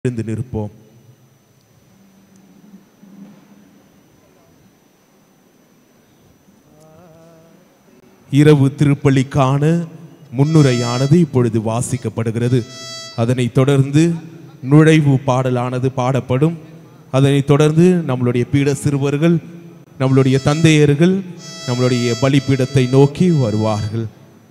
எழுந்து நிற்போம். இரவு திருப்பலிக்கான முன்னுரையானது இப்பொழுது வாசிக்கப்படுகிறது. அதனைத் தொடர்ந்து நுழைவு பாடலானது பாடப்படும். அதனைத் தொடர்ந்து நம்மளுடைய பீட சிறுவர்கள், நம்மளுடைய தந்தையர்கள் நம்மளுடைய பலிபீடத்தை நோக்கி வருவார்கள்.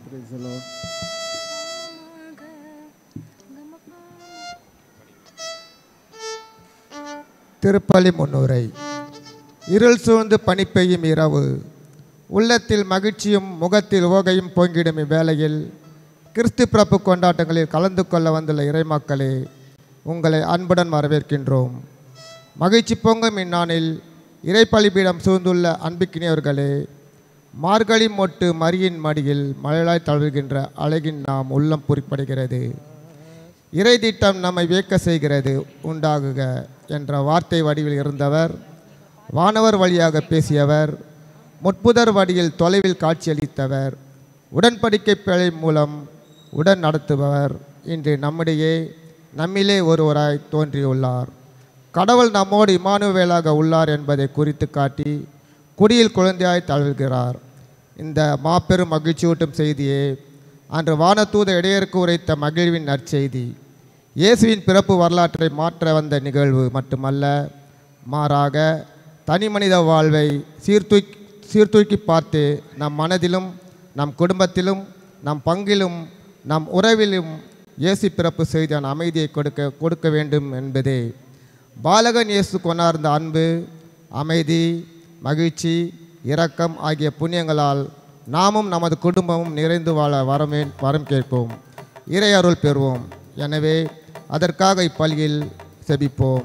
திருப்பலி முன்னுரை. இருள் சூழ்ந்து பனி பெய்யும் இரவு, உள்ளத்தில் மகிழ்ச்சியும் முகத்தில் ஓகையும் பொங்கிடும் இவ்வேளையில் கிறிஸ்து பிறப்பு கொண்டாட்டங்களில் கலந்து கொள்ள வந்துள்ள இறைமக்களே, உங்களை அன்புடன் வரவேற்கின்றோம். மகிழ்ச்சி பொங்கும் இந்நாளில் இறைப்பலிபீடம் சூழ்ந்துள்ள அன்பிக்கினியவர்களே, மார்கழி மொட்டு மரியின் மடியில் மழையாய் தழுவுகின்ற அழகின் நாம் உள்ளம் குறிப்பிடுகிறது. இறை திட்டம் நம்மை வியக்க செய்கிறது. உண்டாகுக என்ற வார்த்தை வடிவில் இருந்தவர், வானவர் வழியாக பேசியவர், முட்புதர் வடியில் தொலைவில் காட்சியளித்தவர், உடன்படிக்கை பிழை மூலம் உடன் நடத்துபவர் இன்று நம்மிலே ஒருவராய் தோன்றியுள்ளார். கடவுள் நம்மோடு இம்மானுவேலாக உள்ளார் என்பதை குறித்து காட்டி குடியில் குழந்தையாய் தழுவுகிறார். இந்த மாபெரும் மகிழ்ச்சியூட்டும் செய்தியே அன்று வானதூத இடையருக்கு உரைத்த மகிழ்வின் நற்செய்தி. இயேசுவின் பிறப்பு வரலாற்றை மாற்ற வந்த நிகழ்வு மட்டுமல்ல, மாறாக தனி மனித வாழ்வை சீர்தூக்கி பார்த்து நம் மனதிலும், நம் குடும்பத்திலும், நம் பங்கிலும், நம் உறவிலும் இயேசு பிறப்பு செய்தியான அமைதியை கொடுக்க வேண்டும் என்பதே பாலகன் இயேசு கொண்டார்ந்த அன்பு, அமைதி, மகிழ்ச்சி, இரக்கம் ஆகிய புண்ணியங்களால் நாமும் நமது குடும்பமும் நிறைந்து வாழ வரம் கேட்போம், இறை அருள் பெறுவோம். எனவே அதற்காக இப்பலியில் செபிப்போம்.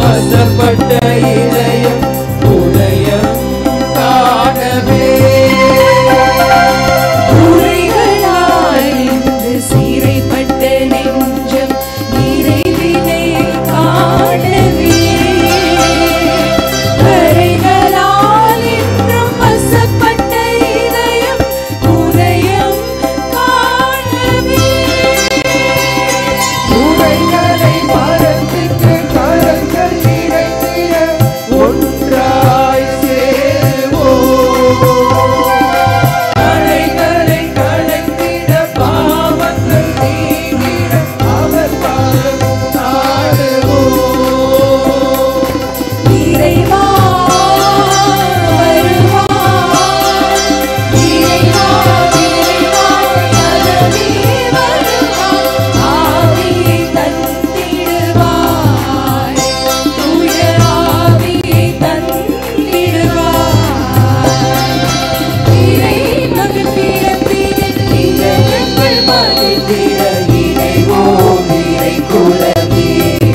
கசப்பட்ட இதயம் உதயம் காணவே குறைகளாய்ந்து சிறைப்பட்ட நெஞ்சம் நிறைவினை காணவே கரைகளால் என்றும் வசப்பட்ட இதயம் உதயம் காணவே உரைகளை மரத்துக்கு கரங்கள் நிறைந்திட ஒன்றாய் சேருவோம் அலைகளை கலந்திட பாவங்கள் நீங்கிட அவர் பாதம் நாடுவோம் இறைவா வருவாய் இறைவா இறைவா நலமே வருவாய் ஆவியை தந்திடுவாய் தூய ஆவியை தந்திடுவாய் இறைமகன் பிறப்பினில் இதயங்கள் மகிழ்ந்திட இணைவோம் இறைக்குலமே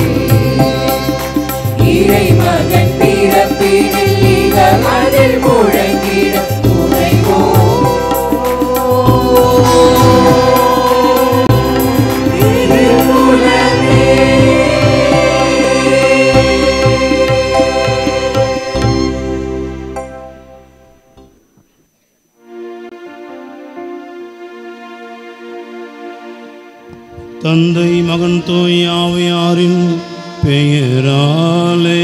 இறைமகன் பிறப்பினில் இகமதில் முழங்கிட முனைவோம் இறைக்குலமே. தந்தை மகன் தூய் ஆவியாரின் பெயராலே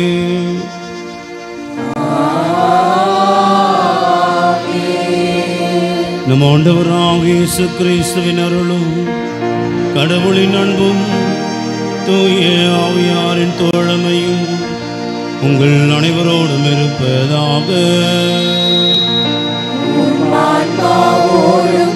நம் ஆண்டவராகிய இயேசு கிறிஸ்துவின் அருளும் கடவுளின் அன்பும் தூய ஆவியாரின் தோழமையும் உங்கள் அனைவரோடும் இருப்பதாக. ஆன்மாவோடும்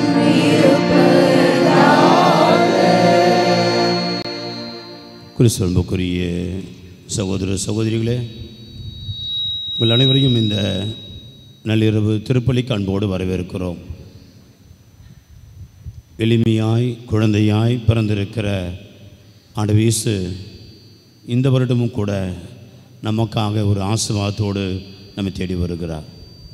கிறிஸ்துவுக்குரிய சகோதர சகோதரிகளே, உங்கள் அனைவரையும் இந்த நள்ளிரவு திருப்பலிக்கு அன்போடு வரவேற்கிறோம். எளிமையாய் குழந்தையாய் பிறந்திருக்கிற ஆண்டவர் இயேசு இந்த வருடமும் கூட நமக்காக ஒரு ஆசீர்வாதத்தோடு நம்மை தேடி வருகிறார்.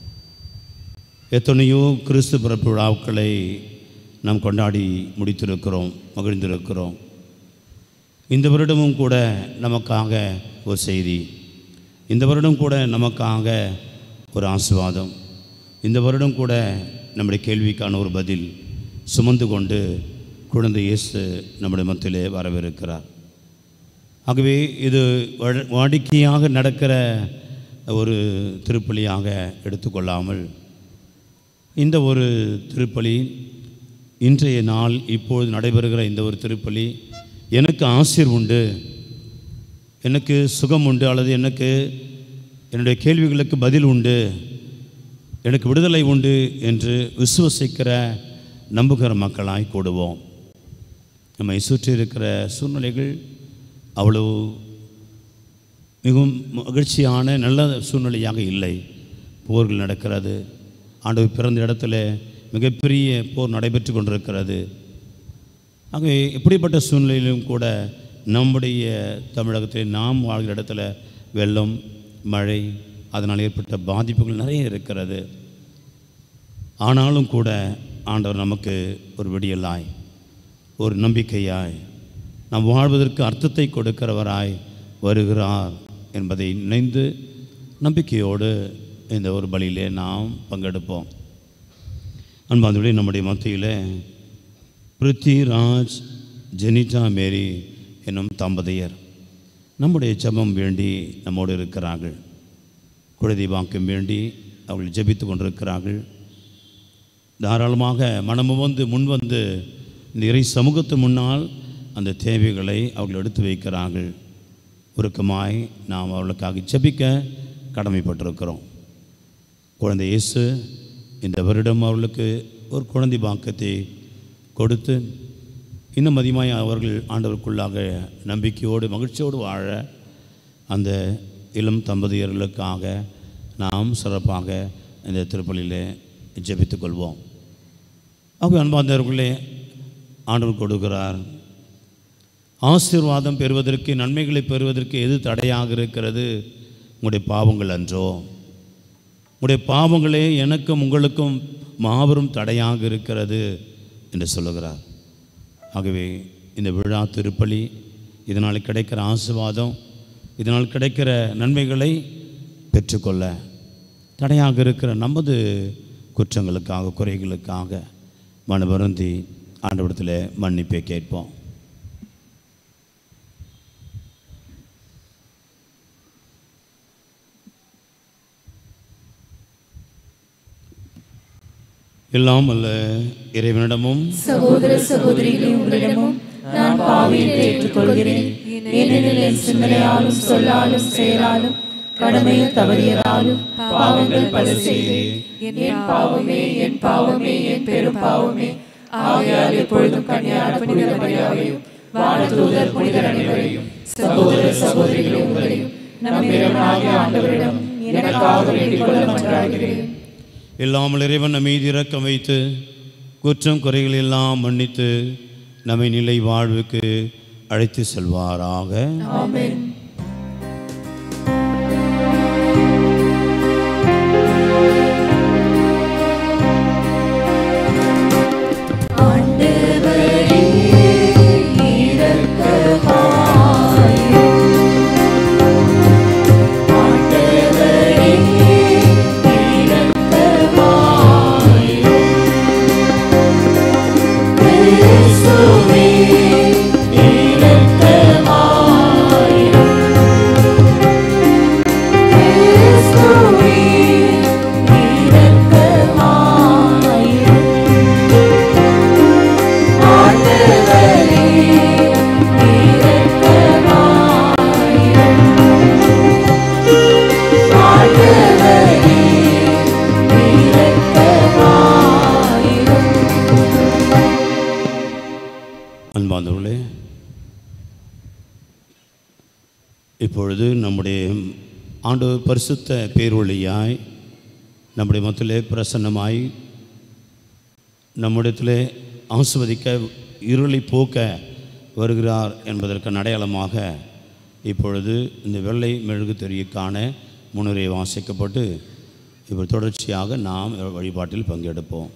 எத்தனையோ கிறிஸ்து பிறப்பு விழாக்களை நாம் கொண்டாடி முடித்திருக்கிறோம், மகிழ்ந்திருக்கிறோம். இந்த வருடமும் கூட நமக்காக ஒரு செய்தி, இந்த வருடம் கூட நமக்காக ஒரு ஆசீர்வாதம், இந்த வருடம் கூட நம்முடைய கேள்விக்கான ஒரு பதில் சுமந்து கொண்டு குழந்தை இயேசு நம்முடைய மத்தியிலே வரவிருக்கிறார். ஆகவே இது வாடிக்கையாக நடக்கிற ஒரு திருப்பலியாக எடுத்துக்கொள்ளாமல் இந்த ஒரு திருப்பலி, இன்றைய நாள் இப்பொழுது நடைபெறுகிற இந்த ஒரு திருப்பலி எனக்கு ஆசீர் உண்டு, எனக்கு சுகம் உண்டு, அல்லது எனக்கு என்னுடைய கேள்விகளுக்கு பதில் உண்டு, எனக்கு விடுதலை உண்டு என்று விசுவசிக்கிற நம்புகிற மக்களாய் கூடுவோம். நம்மை சுற்றி இருக்கிற சூழ்நிலைகள் அவ்வளவு மிகவும் மகிழ்ச்சியான நல்ல சூழ்நிலையாக இல்லை. போர்கள் நடக்கிறது, ஆண்டவர் பிறந்த இடத்துல மிகப்பெரிய போர் நடைபெற்று கொண்டிருக்கிறது. ஆகவே இப்படிப்பட்ட சூழ்நிலையிலும் கூட நம்முடைய தமிழகத்தில் நாம் வாழ்கிற இடத்துல வெள்ளம், மழை, அதனால் ஏற்பட்ட பாதிப்புகள் நிறைய இருக்கிறது. ஆனாலும் கூட ஆண்டவர் நமக்கு ஒரு விடியலாய், ஒரு நம்பிக்கையாய், நாம் வாழ்வதற்கு அர்த்தத்தை கொடுக்கிறவராய் வருகிறார் என்பதை நினைந்து நம்பிக்கையோடு இந்த ஒரு பலியிலே நாம் பங்கெடுப்போம். அன்பாந்தவர்களே, நம்முடைய மத்தியில் பிருத்திராஜ், ஜெனிட்டா மேரி என்னும் தம்பதியர் நம்முடைய ஜெபம் வேண்டி நம்மோடு இருக்கிறார்கள். குழந்தை வாக்கம் வேண்டி அவர்கள் ஜெபித்து கொண்டிருக்கிறார்கள். தாராளமாக மனமும் வந்து முன்வந்து இந்த இறை சமூகத்து முன்னால் அந்த தேவைகளை அவர்கள் எடுத்து வைக்கிறார்கள். உருக்கமாய் நாம் அவர்களுக்காக ஜெபிக்க கடமைப்பட்டிருக்கிறோம். குழந்தை இயேசு இந்த வருடம் அவர்களுக்கு ஒரு குழந்தை பாக்கியத்தை கொடுத்து இன்னும் அதிகமாக அவர்கள் ஆண்டவருக்குள்ளாக நம்பிக்கையோடு மகிழ்ச்சியோடு வாழ அந்த இளம் தம்பதியர்களுக்காக நாம் சிறப்பாக இந்த திருப்பலியிலே ஜெபித்துக் கொள்வோம். ஆகவே அன்பார்ந்தவர்களே, ஆண்டவர் கொடுக்கிறார். ஆசீர்வாதம் பெறுவதற்கு, நன்மைகளை பெறுவதற்கு எது தடையாக இருக்கிறது? உங்களுடைய பாவங்கள் அன்றோ? உங்களுடைய பாவங்களே எனக்கும் உங்களுக்கும் மாபெரும் தடையாக இருக்கிறது என்று சொல்லுகிறார். ஆகவே இந்த விழா திருப்பலி, இதனால் கிடைக்கிற ஆசீர்வாதம், இதனால் கிடைக்கிற நன்மைகளை பெற்றுக்கொள்ள தடையாக இருக்கிற நமது குற்றங்களுக்காக, குறைகளுக்காக மனவருந்தி ஆண்டவரிடத்தில் மன்னிப்பை கேட்போம். எல்லாம் அல்ல இறைவனிடமும் சகோதர சகோதரிகளே, உங்களிடமும் நான் பாவி என்று ஏற்றுக்கொள்கிறேன். ஏனெனில் என் சிந்தனையாலும் சொல்லாலும் செயலாலும் கடமையில் தவறியதாலும் பாவங்கள் பல செய்தேன். என் பாவமே, என் பாவமே, என் பெரும் பாவமே. ஆகையால் எப்பொழுதும் கன்னியான புனித மரியாதையும் வானதூதர் புனிதர் அனைவரையும், சகோதர சகோதரிகளே, உங்களையும் நம் இறைவனாகிய ஆண்டவரிடம் எனக்காக வேண்டிக் கொள்ள மன்றாடுகிறேன். இல்லாமல் இறைவன் நம்மை இரக்கம் வைத்து குற்றம் குறைகள் எல்லாம் மன்னித்து நம்மை நிலை வாழ்வுக்கு அழைத்து செல்வாராக. ஆமென். அன்பார்ந்தவர்களே, இப்பொழுது நம்முடைய ஆண்டவர் பரிசுத்த பேரொளியாய் நம்முடைய மத்தியிலே பிரசன்னமாய் நம்மிடத்திலே ஆசிர்வதிக்க, இருளை போக்க வருகிறார் என்பதற்கு அடையாளமாக இப்பொழுது இந்த வெள்ளை மெழுகு திரிக்கான முன்னுரை வாசிக்கப்பட்டு இப்போ தொடர்ச்சியாக நாம் வழிபாட்டில் பங்கெடுப்போம்.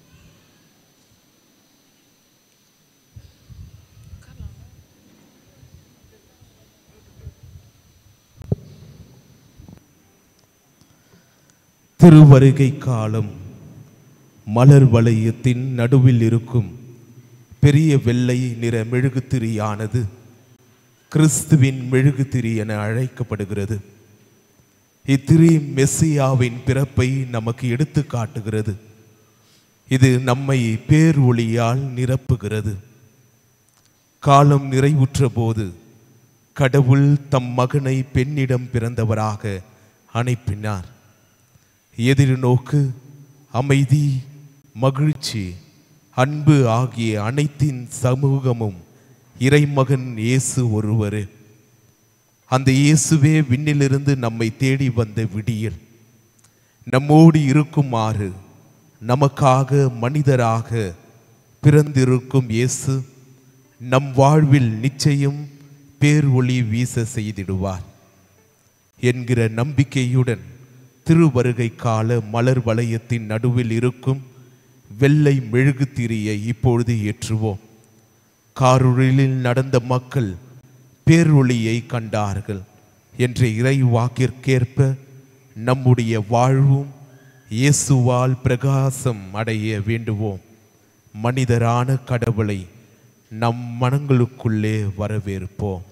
திருவருகை காலம். மலர் வளையத்தின் நடுவில் இருக்கும் பெரிய வெள்ளை நிற மெழுகுத்திரியானது கிறிஸ்துவின் மெழுகுத்திரி என அழைக்கப்படுகிறது. இத்திரி மெஸ்ஸியாவின் பிறப்பை நமக்கு எடுத்து காட்டுகிறது. இது நம்மை பேர் ஒளியால் நிரப்புகிறது. காலம் நிறைவுற்ற போது கடவுள் தம் மகனை பெண்ணிடம் பிறந்தவராக அனுப்பினார். எதிர்நோக்கு, அமைதி, மகிழ்ச்சி, அன்பு ஆகிய அனைத்தின் சமூகமும் இறைமகன் இயேசு ஒருவரே. அந்த இயேசுவே விண்ணிலிருந்து நம்மை தேடி வந்த விடியல். நம்மோடு இருக்குமாறு நமக்காக மனிதராக பிறந்திருக்கும் இயேசு நம் வாழ்வில் நிச்சயம் பேர் ஒளி வீச செய்திடுவார் என்கிற நம்பிக்கையுடன் திருவருகை கால மலர் வளையத்தின் நடுவில் இருக்கும் வெள்ளை மெழுகுத்திரியை இப்பொழுது ஏற்றுவோம். காரிருளில் நடந்த மக்கள் பேரொளியை கண்டார்கள் என்ற இறை வாக்கிற்கேற்ப நம்முடைய வாழ்வும் இயேசுவால் பிரகாசம் அடைய வேண்டுவோம். மனிதரான கடவுளை நம் மனங்களுக்குள்ளே வரவேற்போம்.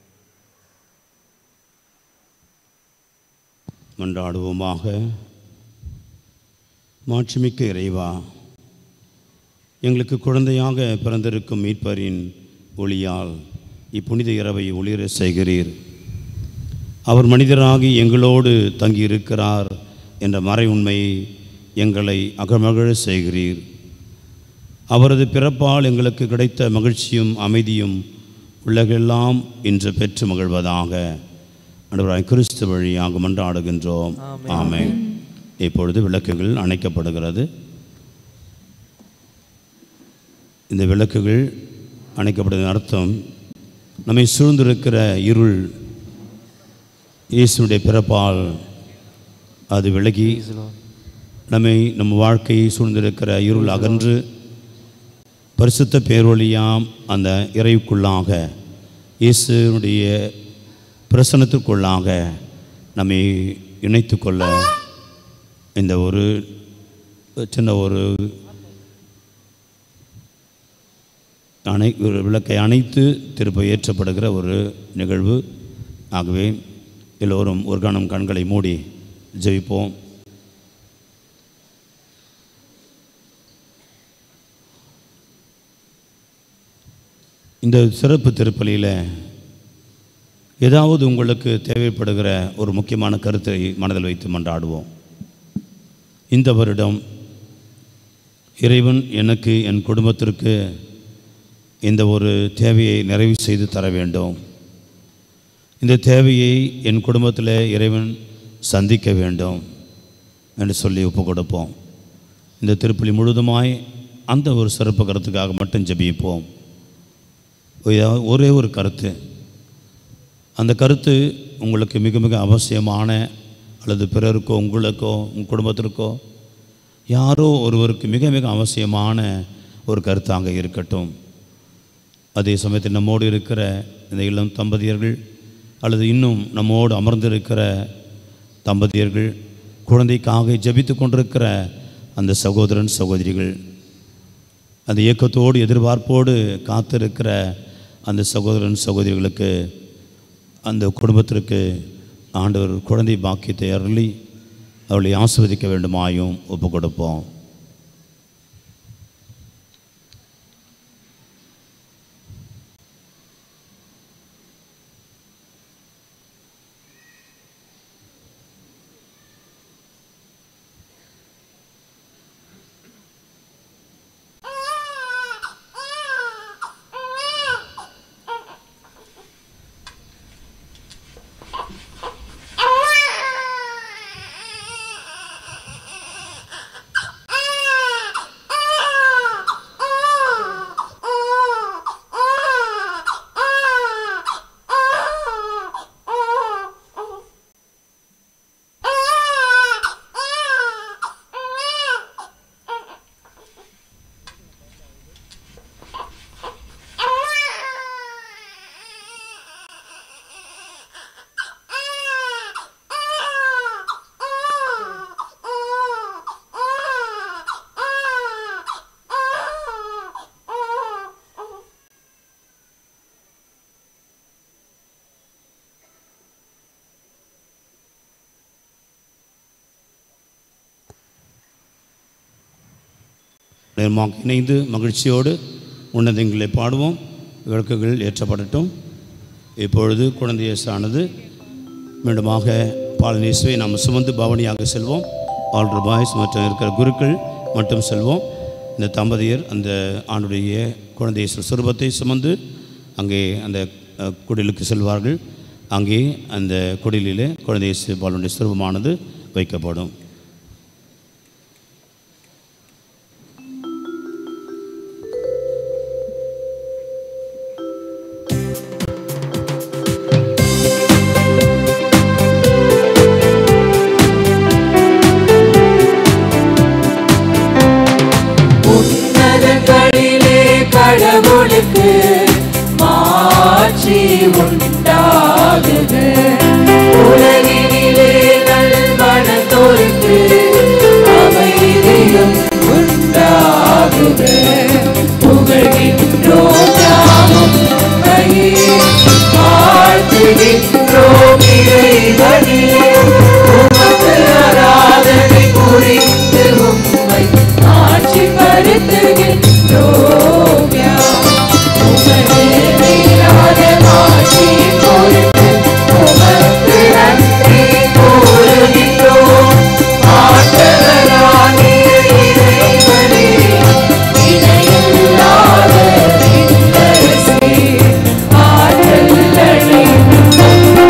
மன்றாடுவோமாக. மாட்சிமிக்க இறைவா, எங்களுக்கு குழந்தையாக பிறந்திருக்கும் மீட்பரின் ஒளியால் இப்புனித இரவை ஒளிர செய்கிறீர். அவர் மனிதராகி எங்களோடு தங்கியிருக்கிறார் என்ற மறை உண்மையை எங்களை அகமகிழ செய்கிறீர். அவரது பிறப்பால் எங்களுக்கு கிடைத்த மகிழ்ச்சியும் அமைதியும் உலகெல்லாம் இன்று பெற்று மகிழ்வதாக ஆண்டவராய் கிறிஸ்து வழியாக மன்றாடுகின்றோம். ஆமென். இப்பொழுது விளக்குகள் அணைக்கப்படுகிறது. இந்த விளக்குகள் அணைக்கப்படுவதன் அர்த்தம் நம்மை சூழ்ந்திருக்கிற இருள் இயேசுடைய பிறப்பால் அது விலகி நம்ம வாழ்க்கையை சூழ்ந்திருக்கிற இருள் அகன்று பரிசுத்த பேரொளியாம் அந்த இறைவுக்குள்ளாக இயேசுடைய பிரசன்னத்திற்குள்ளாக நம்மை இணைத்து கொள்ள இந்த ஒரு சின்ன ஒரு விளக்கை அணைத்து திருப்ப ஏற்றப்படுகிற ஒரு நிகழ்வு. ஆகவே எல்லோரும் ஒரு கணம் கண்களை மூடி ஜெபிப்போம். இந்த சிறப்பு திருப்பலியில் ஏதாவது உங்களுக்கு தேவைப்படுகிற ஒரு முக்கியமான கருத்தை மனதில் வைத்து மன்றாடுவோம். இந்த வருடம் இறைவன் எனக்கு என் குடும்பத்திற்கு இந்த ஒரு தேவையை நிறைவு செய்து தர வேண்டும். இந்த தேவையை என் குடும்பத்தில் இறைவன் சந்திக்க வேண்டும் என்று சொல்லி ஒப்பு கொடுப்போம். இந்த திருப்பலி முழுதுமாய் அந்த ஒரு சிறப்பு கருத்துக்காக மட்டும் ஜெபிப்போம். ஒரே ஒரு கருத்து, அந்த கருத்து உங்களுக்கு மிக மிக அவசியமான அல்லது பிறருக்கோ உங்களுக்கோ உங்கள் குடும்பத்திற்கோ யாரோ ஒருவருக்கு மிக மிக அவசியமான ஒரு கருத்தாக இருக்கட்டும். அதே சமயத்தில் நம்மோடு இருக்கிற இந்த இளம் தம்பதியர்கள் அல்லது இன்னும் நம்மோடு அமர்ந்திருக்கிற தம்பதியர்கள், குழந்தைக்காக ஜெபித்து கொண்டிருக்கிற அந்த சகோதரன் சகோதரிகள், அந்த இயக்கத்தோடு எதிர்பார்ப்போடு காத்திருக்கிற அந்த சகோதரன் சகோதரிகளுக்கு, அந்த குடும்பத்திற்கு ஆண்டவர் குழந்தை பாக்கியத்தை அருளி அவளை ஆசீர்வதிக்க வேண்டுமாயும் ஒப்பு கொடுப்போம். இணைந்து மகிழ்ச்சியோடு உன்னதங்களை பாடுவோம். விளக்குகள் ஏற்றப்படட்டும். இப்பொழுது குழந்தை இயேசுவானது மீண்டுமாக பாலனேசுவை நாம் சுமந்து பவனியாக செல்வோம். ஆல்டர் பாய்ஸ் மற்றும் இருக்கிற குருக்கள் மட்டும் செல்வோம். இந்த தம்பதியர் அந்த ஆண்டுடைய குழந்தை இயேசு சுரூபத்தை சுமந்து அங்கே அந்த குடிலுக்கு செல்வார்கள். அங்கே அந்த குடிலிலே குழந்தை இயேசு பாலனுடைய சுரூபமானது வைக்கப்படும். கடவுளுக்கு மாட்சி உண்டாகுக, உலகினிலே நல்மனத்தோருக்கு அமைதியும் உண்டாகுக. புகழ்கின்றோம் நாமும் உம்மையே, வாழ்த்துகின்றோம் இறைவனே. உமக்கு ஆராதனை புரிந்து உம்மை ஆட்சிப்படுத்துகின்றோம். Amen.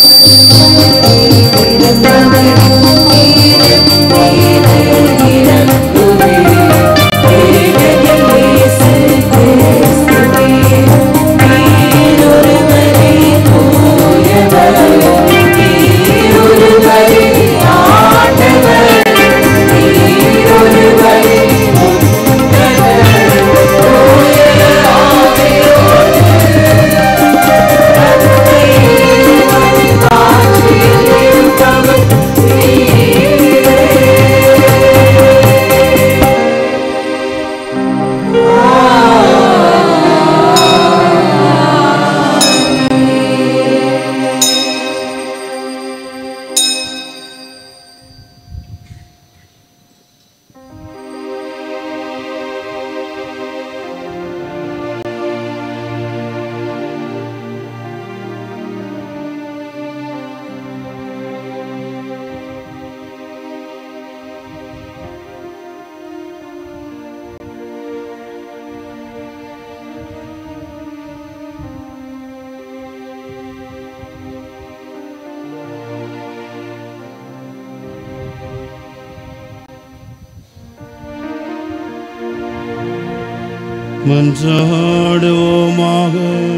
மன்றாடுவோமாக.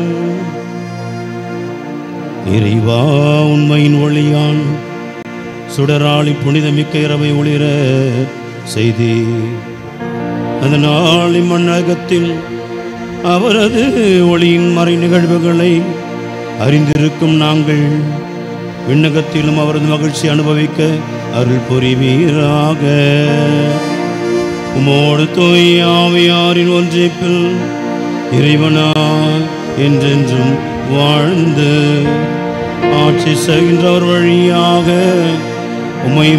இறைவா, உண்மையின் ஒளியான் சுடராளி புனிதமிக்க இரவை ஒளிர செய்தி, அதனால் இம்மண்ணகத்தில் அவரது ஒளியின் மறை நிகழ்வுகளை அறிந்திருக்கும் நாங்கள் விண்ணகத்திலும் அவரது மகிழ்ச்சி அனுபவிக்க அருள் புரிவீராக. உமோடு தூய் ஆவியாரின் ஒன்றிப்பில் இறைவனா என்றென்றும் வாழ்ந்து ஆட்சி செய்கின்றவர் வழியாக உம்மை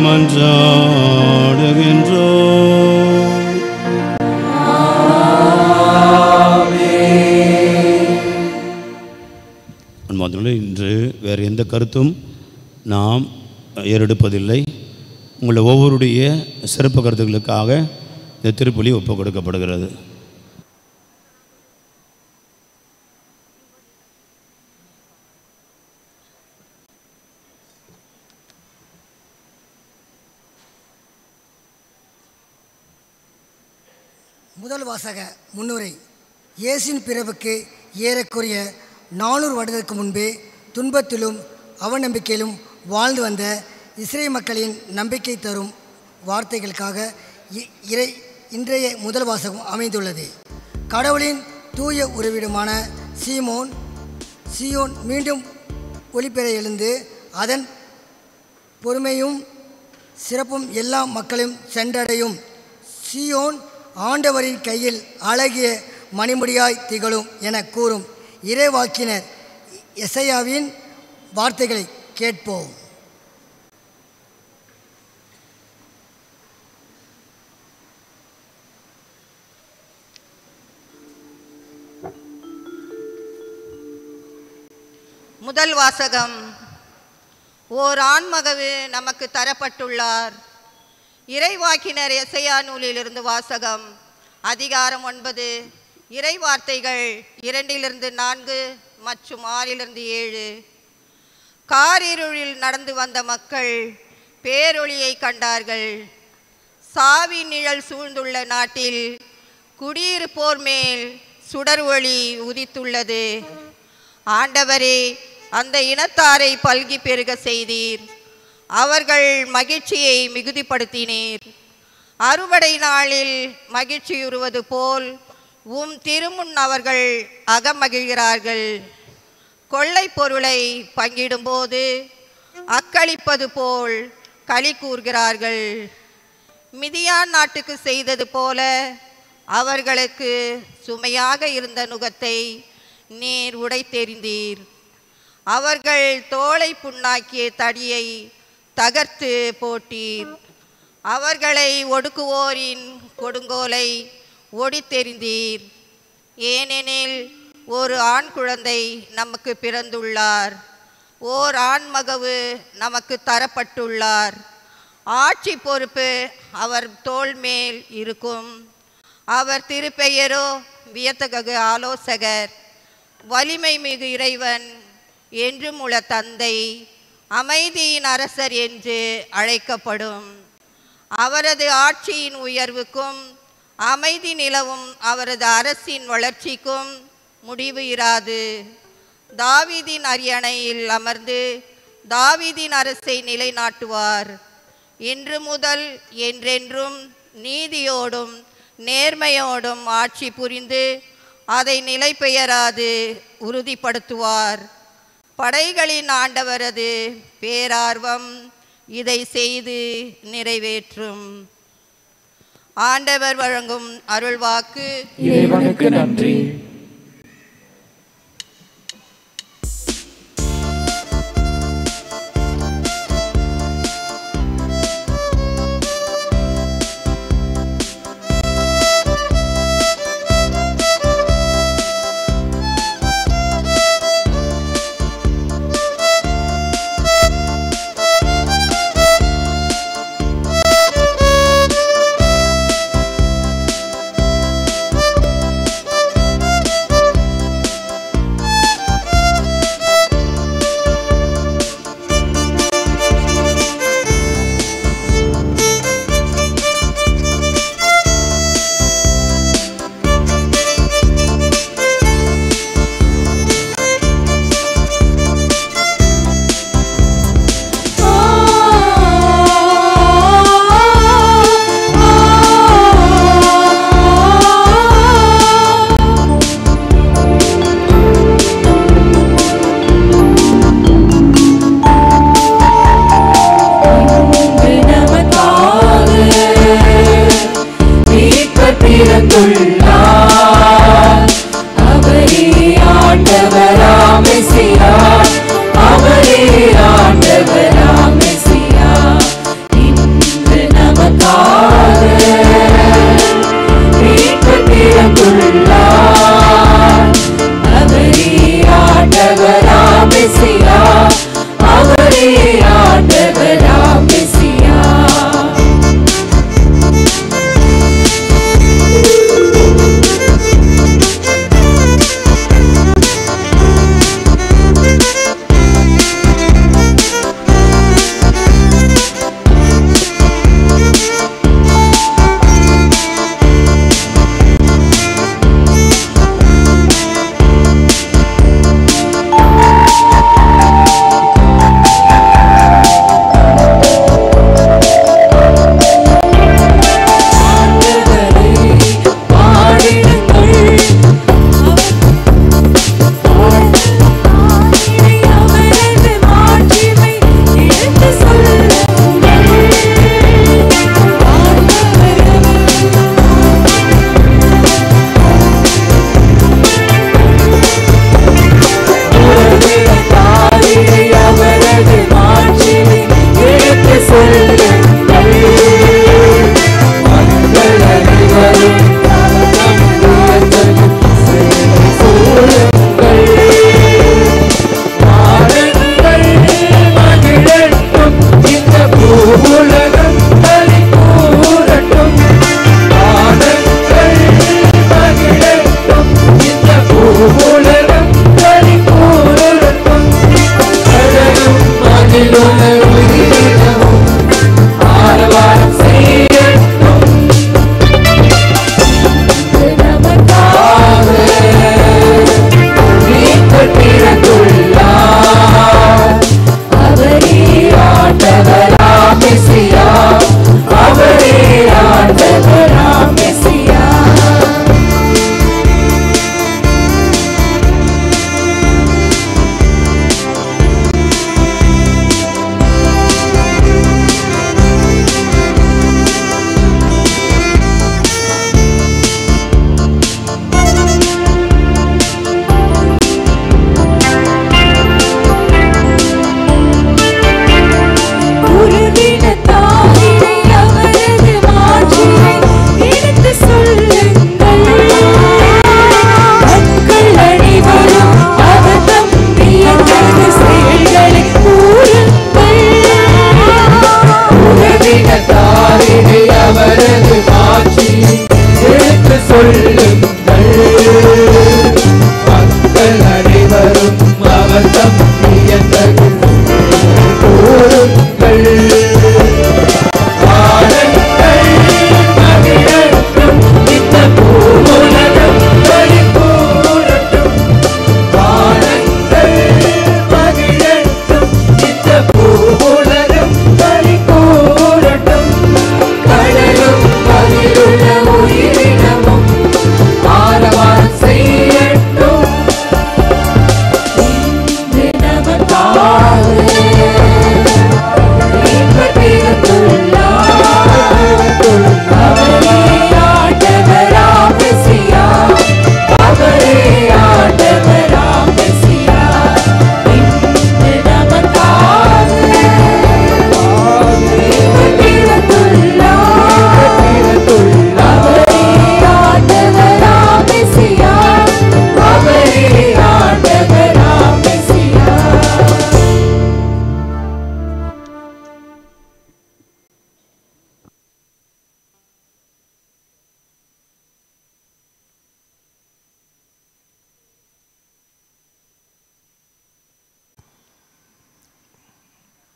மன்றாடுகின்றோம். அன்பார்ந்தவர்களே, இன்று வேறு எந்த கருத்தும் நாம் ஏறெடுப்பதில்லை. உங்களை ஒவ்வொருடைய சிறப்பு கருத்துக்களுக்காக இந்த திருப்பலி ஒப்புக் கொடுக்கப்படுகிறது. முதல் வாசக முன்னுரை. இயேசுவின் பிறப்புக்கு ஏறக்குறைய 400 வருடத்திற்கு முன்பே துன்பத்திலும் அவநம்பிக்கையிலும் வாழ்ந்து வந்த இஸ்ரேல் மக்களின் நம்பிக்கை தரும் வார்த்தைகளுக்காக இன்றைய முதல் வாசகம் அமைந்துள்ளது. கடவுளின் தூய உறவிடமான சீயோன் மீண்டும் ஒளிபெற எழுந்து அதன் பொறுமையும் சிறப்பும் எல்லா மக்களும் சென்றடையும். சீயோன் ஆண்டவரின் கையில் அழகிய மணிமுடியாய் திகழும் என கூறும் இறைவாக்கினர் எசையாவின் வார்த்தைகளை கேட்போம். முதல் வாசகம். ஓர் ஆண்மகவு நமக்கு தரப்பட்டுள்ளார். இறைவாக்கினர் எசையா நூலிலிருந்து வாசகம். அதிகாரம் 9, இறை வார்த்தைகள் 2-4 மற்றும் 6-7. காரிருளில் நடந்து வந்த மக்கள் பேரொளியை கண்டார்கள். சாவி நிழல் சூழ்ந்துள்ள நாட்டில் குடியிருப்போர் மேல் சுடர் ஒளி உதித்துள்ளது. ஆண்டவரே, அந்த இனத்தாரை பல்கி பெருக செய்தீர். அவர்கள் மகிழ்ச்சியை மிகுதிப்படுத்தினீர். அறுவடை நாளில் மகிழ்ச்சியுறுவது போல் உம் திருமுன் அவர்கள் அகமகிழ்கிறார்கள். கொள்ளை பொருளை பங்கிடும்போது அக்களிப்பது போல் களி கூர்கிறார்கள். மிதியான் நாட்டுக்கு செய்தது போல அவர்களுக்கு சுமையாக இருந்த நுகத்தை நீர் உடைத்தெறிந்தீர். அவர்கள் தோளை புண்ணாக்கிய தடியை தகர்த்து போட்டீர். அவர்களை ஒடுக்குவோரின் கொடுங்கோலை ஒடித்தெறிந்தீர். ஏனெனில் ஒரு ஆண் குழந்தை நமக்கு பிறந்துள்ளார், ஓர் ஆண்மகவு நமக்கு தரப்பட்டுள்ளார். ஆட்சி பொறுப்பு அவர் தோள் மேல் இருக்கும். அவர் திருப்பெயரோ வியத்தகு ஆலோசகர், வலிமை மிகு இறைவன், என்றும் உள்ள தந்தை, அமைதியின் அரசர் என்று அழைக்கப்படும். அவரது ஆட்சியின் உயர்வுக்கும் அமைதி நிலவும் அவரது அரசின் வளர்ச்சிக்கும் முடிவு இராது. தாவீதின் அரியணையில் அமர்ந்து தாவீதின் அரசை நிலைநாட்டுவார். இன்று முதல் என்றென்றும் நீதியோடும் நேர்மையோடும் ஆட்சி புரிந்து அதை நிலை பெயராது உறுதிப்படுத்துவார். படைகளின் ஆண்டவரது பேரார்வம் இதை செய்து நிறைவேற்றும். ஆண்டவர் வழங்கும் அருள்வாக்கு. இறைவனுக்கு நன்றி.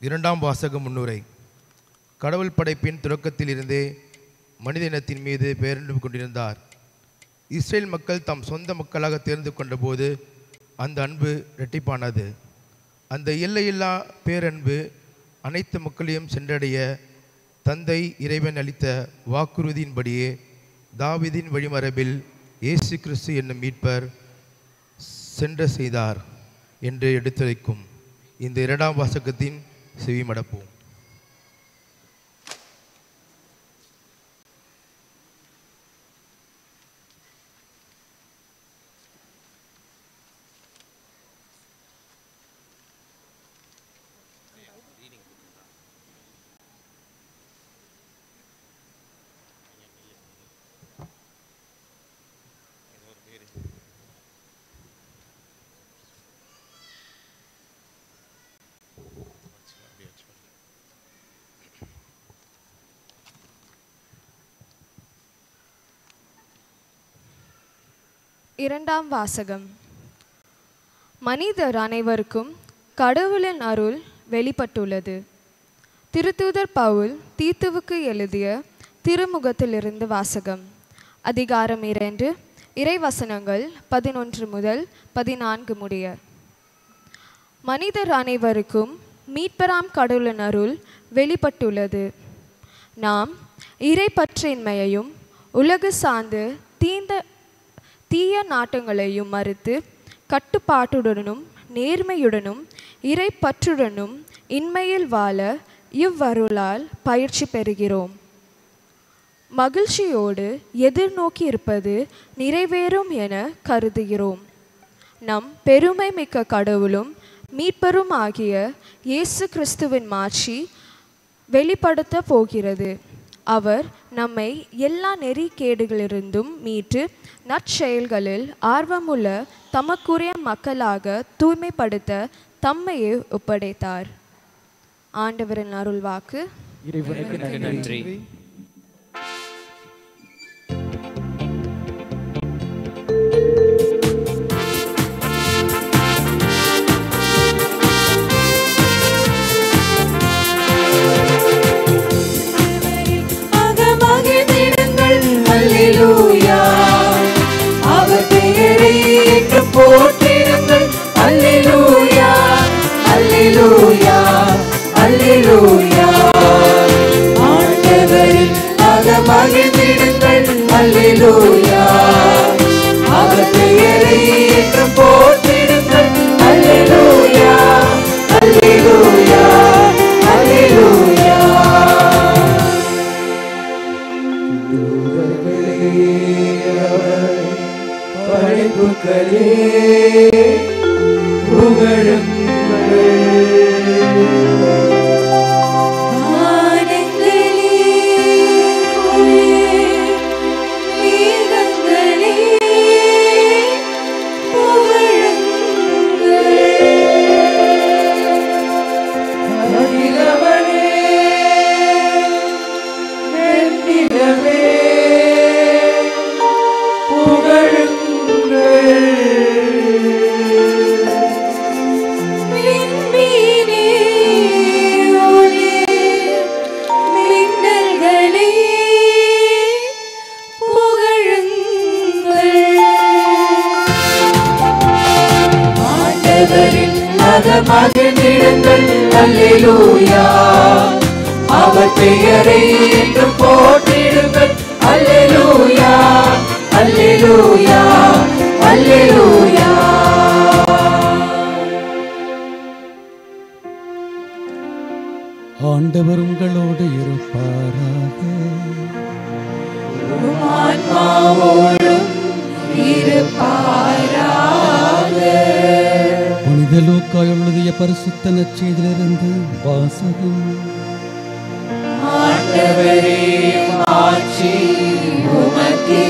இரண்டாம் வாசக முன்னுரை. கடவுள் படைப்பின் தொடக்கத்தில் இருந்தே மனித இனத்தின் மீது பேரன்பு கொண்டிருந்தார். இஸ்ரேல் மக்கள் தம் சொந்த மக்களாக தேர்ந்து கொண்டபோது அந்த அன்பு இரட்டிப்பானது. அந்த எல்லையில்லா பேரன்பு அனைத்து மக்களையும் சென்றடைய தந்தை இறைவன் அளித்த வாக்குறுதியின்படியே தாவீதின் வழிமரபில் இயேசு கிறிஸ்து என்னும் மீட்பர் சென்ற செய்தார் என்று எடுத்துரைக்கும் இந்த இரண்டாம் வாசகத்தின் செவிமடுப்போம். இரண்டாம் வாசகம். மனிதர் அனைவருக்கும் கடவுளின் அருள் வெளிப்பட்டுள்ளது. திருத்தூதர் பவுல் தீத்துவுக்கு எழுதிய திருமுகத்திலிருந்து வாசகம். அதிகாரம் 2, இறைவசனங்கள் 11 முதல் 14 முடிய. மனிதர் அனைவருக்கும் மீட்பராம் கடவுளின் அருள் வெளிப்பட்டுள்ளது. நாம் இறை பற்றின்மையையும் உலகு சார்ந்து தீய நாட்டங்களையும் மறுத்து கட்டுப்பாட்டுடனும் நேர்மையுடனும் இறை பற்றுடனும் இன்மையில் வாழ இவ்வருளால் பயிற்சி பெறுகிறோம். மகிழ்ச்சியோடு எதிர்நோக்கி இருப்பது நிறைவேறும் என கருதுகிறோம். நம் பெருமை மிக்க கடவுளும் மீட்பரும் ஆகிய இயேசு கிறிஸ்துவின் மாட்சி வெளிப்படுத்த போகிறது. அவர் நம்மை எல்லா நெறிக்கேடுகளிலிருந்தும் மீட்டு நற்செயல்களில் ஆர்வமுள்ள தமக்குரிய மக்களாக தூய்மைப்படுத்த தம்மையே ஒப்படைத்தார். ஆண்டவரின் அருள் வாக்கு. இறைவனுக்கு நன்றி. அல்லேலூயா, அவர் பெயரை ஏற்று போற்றிடுங்கள். அல்லேலூயா, அல்லேலூயா, அல்லேலூயா. ஆண்டவரில் மகிழ்ந்திடுங்கள். அல்லேலூயா, அவர் பெயரை ஏற்று போற்றிடுங்கள். அல்லேலூயா, அல்லேலூயா, அல்லேலூயா. படைப்புகளே புகழுங்கள். மகிழ்ந்திடுங்கள். அல்லேலூயா, அவர் பெயரை ஏற்று போற்றிடுங்கள். அல்லேலூயா, அல்லேலூயா, அல்லேலூயா. ஆண்டவர் உங்களோடு இருப்பாராக. ஆன்மாவோடும் இருப்பாராக. புனித லூக்கா எழுதிய பரிசுத்த நற்செய்தியிலிருந்து வாசகம். ஆண்டவரே, மாட்சி உமக்கே.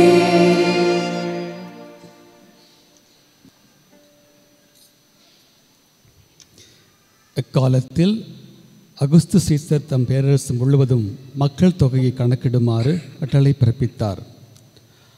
இக்காலத்தில் அகுஸ்து சீசர் தம் பேரரசு முழுவதும் மக்கள் தொகையை கணக்கிடுமாறு கட்டளை பிறப்பித்தார்.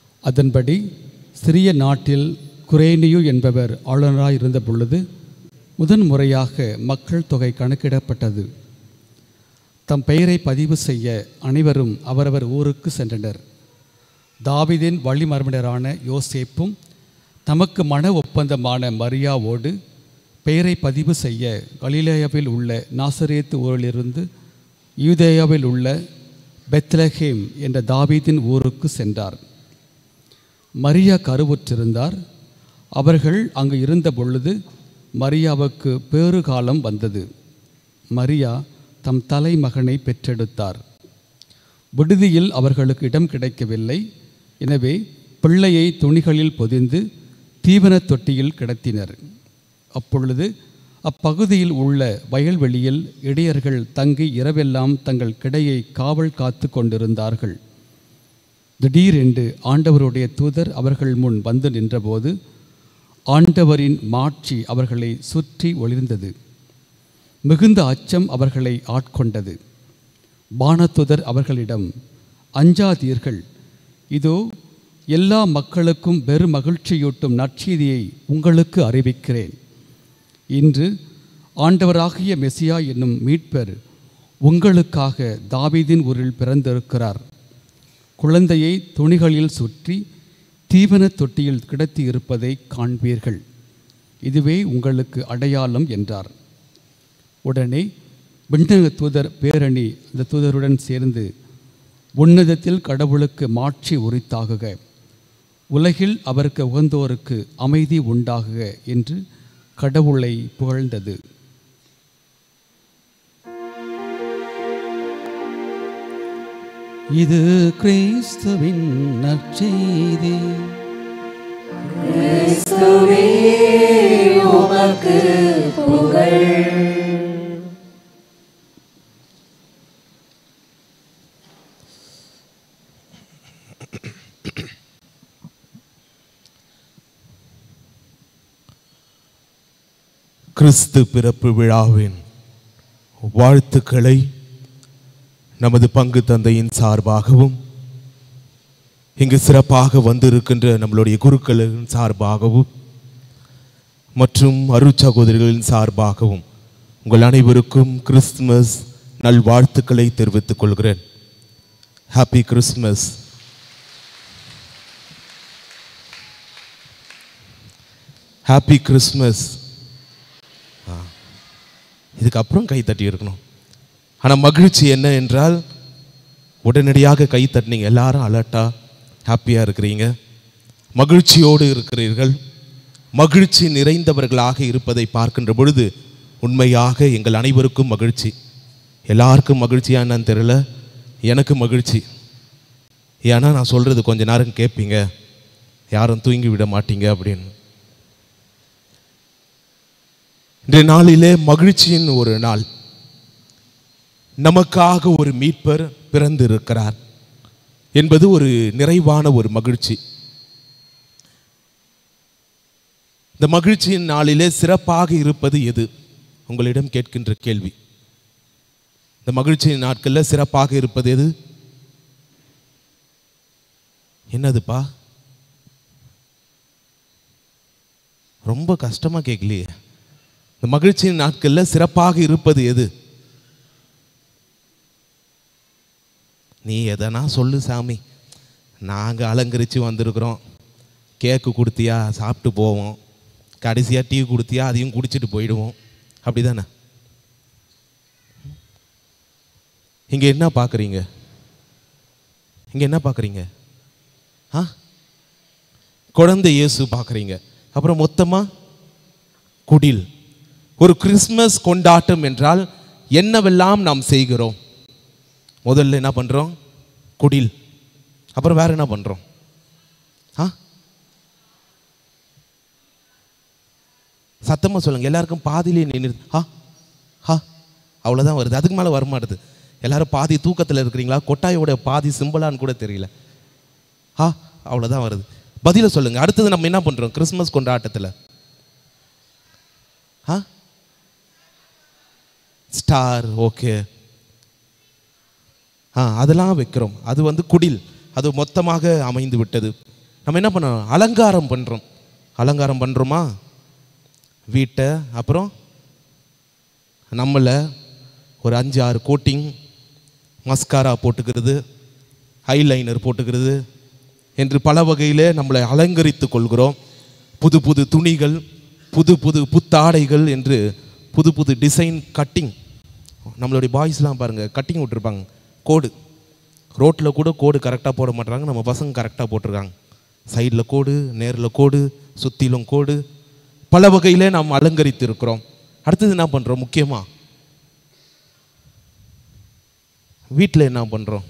அதன்படி சிறிய நாட்டில் குரேனியு என்பவர் ஆளுநராக இருந்த பொழுது முதன்முறையாக மக்கள் தொகை கணக்கிடப்பட்டது. தம் பெயரை பதிவு செய்ய அனைவரும் அவரவர் ஊருக்கு சென்றனர். தாவீதின் வழிமரபினரான யோசேப்பும் தமக்கு மன ஒப்பந்தமான மரியாவோடு பெயரை பதிவு செய்ய கலிலேயாவில் உள்ள நாசரேத்து ஊரிலிருந்து யூதேயாவில் உள்ள பெத்லஹேம் என்ற தாவீதின் ஊருக்கு சென்றார். மரியா கருவுற்றிருந்தார். அவர்கள் அங்கு இருந்த பொழுது மரியாவுக்கு பேறுகாலம் வந்தது. மரியா தம் தலைமகனை பெற்றெடுத்தார். விடுதியில் அவர்களுக்கு இடம் கிடைக்கவில்லை. எனவே பிள்ளையை துணிகளில் பொதிந்து தீவனத் தொட்டியில் கிடத்தினர். அப்பொழுது அப்பகுதியில் உள்ள வயல்வெளியில் இடையர்கள் தங்கி இரவெல்லாம் தங்கள் கிடையை காவல் காத்து கொண்டிருந்தார்கள். திடீரென்று ஆண்டவருடைய தூதர் அவர்கள் முன் வந்து நின்றபோது ஆண்டவரின் மாட்சி அவர்களை சுற்றி ஒளிர்ந்தது. மிகுந்த அச்சம் அவர்களை ஆட்கொண்டது. வானதூதர் அவர்களிடம், அஞ்சாதீர்கள், இதோ எல்லா மக்களுக்கும் பெரும் மகிழ்ச்சியூட்டும் நற்செய்தியை உங்களுக்கு அறிவிக்கிறேன். இன்று ஆண்டவராகிய மெசியா என்னும் மீட்பர் உங்களுக்காக தாவீதின் ஊரில் பிறந்திருக்கிறார். குழந்தையை துணிகளில் சுற்றி தீவனத் தொட்டியில் கிடத்தி இருப்பதை காண்பீர்கள். இதுவே உங்களுக்கு அடையாளம் என்றார். உடனே விண்ணக தூதர் பேரணி அந்த தூதருடன் சேர்ந்து, உன்னதத்தில் கடவுளுக்கு மாட்சி உரித்தாகுக, உலகில் அவருக்கு உகந்தோருக்கு அமைதி உண்டாகுக என்று கடவுளை புகழ்ந்தது. இது கிறிஸ்துவின் நற்செய்தி. கிறிஸ்துவே உமக்கு புகழ். கிறிஸ்து பிறப்பு விழாவின் வாழ்த்துக்களை நமது பங்கு தந்தையின் சார்பாகவும் இங்கு சிறப்பாக வந்திருக்கின்ற நம்மளுடைய குருக்களின் சார்பாகவும் மற்றும் அருட்சகோதரிகளின் சார்பாகவும் உங்கள் அனைவருக்கும் கிறிஸ்துமஸ் நல்வாழ்த்துக்களை தெரிவித்துக் கொள்கிறேன். Happy Christmas. Happy Christmas. இதுக்கப்புறம் கை தட்டி இருக்கணும். ஆனால் மகிழ்ச்சி என்ன என்றால், உடனடியாக கை தட்டினீங்க, எல்லாரும் அலர்ட்டாக ஹாப்பியாக இருக்கிறீங்க, மகிழ்ச்சியோடு இருக்கிறீர்கள். மகிழ்ச்சி நிறைந்தவர்களாக இருப்பதை பார்க்கின்ற பொழுது உண்மையாக எங்கள் அனைவருக்கும் மகிழ்ச்சி. எல்லாருக்கும் மகிழ்ச்சியா என்னன்னு தெரியல, எனக்கு மகிழ்ச்சி. ஏன்னா நான் சொல்கிறது கொஞ்ச நேரம் கேட்பீங்க, யாரும் தூங்கி விட மாட்டீங்க அப்படின்னு. இன்றைய நாளிலே மகிழ்ச்சியின் ஒரு நாள். நமக்காக ஒரு மீட்பர் பிறந்திருக்கிறார் என்பது ஒரு நிறைவான ஒரு மகிழ்ச்சி. இந்த மகிழ்ச்சியின் நாளிலே சிறப்பாக இருப்பது எது? உங்களிடம் கேட்கின்ற கேள்வி. இந்த மகிழ்ச்சியின் நாட்களில் சிறப்பாக இருப்பது எது? என்னதுப்பா? ரொம்ப கஷ்டமா கேட்கலையே. இந்த மகிழ்ச்சியின் நாட்களில் சிறப்பாக இருப்பது எது? நீ எதனா சொல்லு சாமி. நாங்கள் அலங்கரித்து வந்திருக்கிறோம். கேக்கு கொடுத்தியா சாப்பிட்டு போவோம், கடைசியாக டீ கொடுத்தியா அதையும் குடிச்சிட்டு போயிடுவோம், அப்படி தானே? இங்கே என்ன பார்க்குறீங்க? இங்கே என்ன பார்க்குறீங்க? குழந்தை இயேசு பார்க்குறீங்க. அப்புறம் மொத்தமாக குடில். ஒரு கிறிஸ்மஸ் கொண்டாட்டம் என்றால் என்னவெல்லாம் நாம் செய்கிறோம்? முதல்ல என்ன பண்ணுறோம்? குடில். அப்புறம் வேற என்ன பண்ணுறோம்? சத்தமாக சொல்லுங்க. எல்லாருக்கும் பாதியிலே நின்று அவ்வளோதான் வருது, அதுக்கு மேலே வரமாட்டுது. எல்லாரும் பாதி தூக்கத்தில் இருக்கிறீங்களா? கொட்டாயோட பாதி சிம்பிளான்னு கூட தெரியல. அவ்வளோதான் வருது. பதில சொல்லுங்க. அடுத்தது நம்ம என்ன பண்ணுறோம் கிறிஸ்மஸ் கொண்டாட்டத்தில்? ஸ்டார், ஓகே, அதெல்லாம் வைக்கிறோம். அது குடில், அது மொத்தமாக அமைந்து விட்டது. நம்ம என்ன பண்ணோம்? அலங்காரம் பண்ணுறோம். அலங்காரம் பண்ணுறோமா வீட்டை? அப்புறம் நம்மளை ஒரு 5-6 கோட்டிங், மஸ்காரா போட்டுக்கிறது, ஐலைனர் போட்டுக்கிறது என்று பல வகையில் நம்மளை அலங்கரித்து கொள்கிறோம். புது புது துணிகள், புது புது புத்தாடைகள் என்று புது புது டிசைன் கட்டிங். நம்மளுடைய பாய்ஸ்லாம் பாருங்கள், கட்டிங் விட்டுருப்பாங்க, கோடு ரோட்டில் கூட கோடு கரெக்டாக போட மாட்டாங்க. நம்ம பசங்க கரெக்டாக போட்டிருக்காங்க. சைடில் கோடு, நேரில் கோடு, சுற்றிலும் கோடு, பல வகையிலே நாம் அலங்கரித்து இருக்கிறோம். அடுத்தது என்ன பண்ணுறோம்? முக்கியமாக வீட்டில் என்ன பண்ணுறோம்?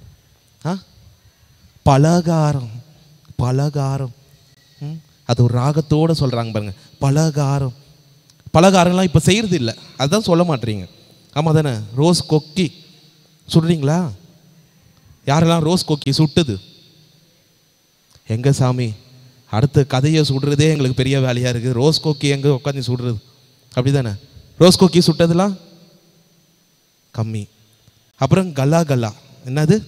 பலகாரம். பலகாரம் அது ஒரு ராகத்தோடு சொல்கிறாங்க பாருங்க, பலகாரம். பலகாரம்லாம் இப்போ செய்கிறது இல்லை, அதுதான் சொல்ல மாட்டீங்க. ஆமாம் தானே? ரோஸ் கொக்கி சுடுறீங்களா? யாரெல்லாம் ரோஸ் கொக்கி சுட்டுது? எங்கே சாமி, அடுத்த கதையை சுடுறதே எங்களுக்கு பெரிய வேலையாக இருக்குது. ரோஸ் கொக்கி எங்கே உட்காந்து சுடுறது? அப்படி தானே? ரோஸ் கொக்கி சுட்டதெல்லாம் கம்மி. அப்புறம் கல்லா கல்லா, என்னது?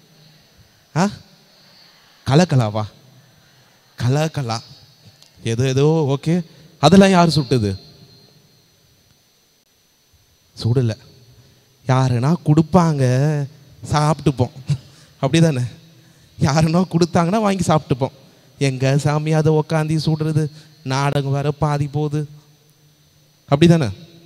கலக்கலாவா? கலக்கலா ஏதோ ஏதோ ஓகே. அதெல்லாம் யார் சுட்டுது? சுடலை. யாருன்னா கொடுப்பாங்க, சாப்பிட்டுப்போம். அப்படி தானே? யாருன்னா கொடுத்தாங்கன்னா வாங்கி சாப்பிட்டுப்போம். எங்கே சாமி அதை உக்காந்தி சுடுறது? நாடகம் வேற பாதி போகுது. அப்படி தானே?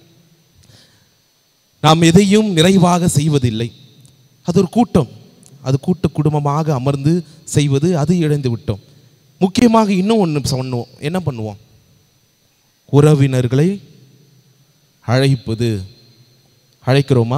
நாம் எதையும் நிறைவாக செய்வதில்லை. அது ஒரு கூட்டம், அது கூட்டு குடும்பமாக அமர்ந்து செய்வது, அது இழந்து விட்டோம். முக்கியமாக இன்னும் ஒன்று சொன்னோம். என்ன பண்ணுவோம்? உறவினர்களை அழைப்பது. அழைக்கிறோமா?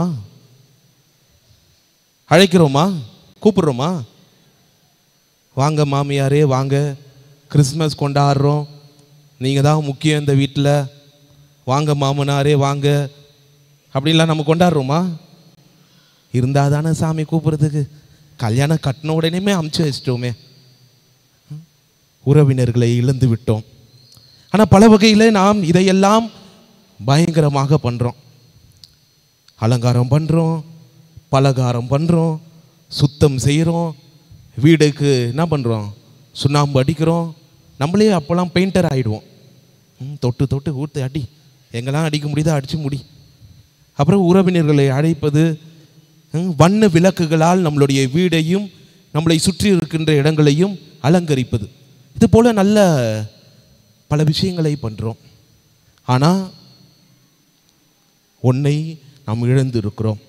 அழைக்கிறோமா? கூப்பிடுறோமா? வாங்க மாமியாரே வாங்க, கிறிஸ்மஸ் கொண்டாடுறோம், நீங்கள் தான் முக்கியம் இந்த வீட்டில், வாங்க மாமனாரே வாங்க, அப்படின்லாம் நம்ம கொண்டாடுறோமா? இருந்தால் தானே சாமி கூப்பிட்றதுக்கு. கல்யாணம் கட்டின உடனேமே அமுச்சு வச்சிட்டோமே. உறவினர்களை இழந்து விட்டோம். ஆனால் பல வகையில் நாம் இதையெல்லாம் பயங்கரமாக பண்ணுறோம். அலங்காரம் பண்ணுறோம், பலகாரம் பண்ணுறோம், சுத்தம் செய்கிறோம், வீடுக்கு என்ன பண்ணுறோம்? சுண்ணாம்பு அடிக்கிறோம். நம்மளே அப்போல்லாம் பெயிண்டர் ஆகிடுவோம். தொட்டு தொட்டு ஊற்று அடி, எங்கெல்லாம் அடிக்க முடியுதோ அடித்து முடி. அப்புறம் உறவினர்களை அழைப்பது, வண்ண விளக்குகளால் நம்மளுடைய வீடையும் நம்மளை சுற்றி இருக்கின்ற இடங்களையும் அலங்கரிப்பது. இது போல் நல்ல பல விஷயங்களை பண்ணுறோம். ஆனால் ஒன்றை நாம் இழந்து இருக்கிறோம்.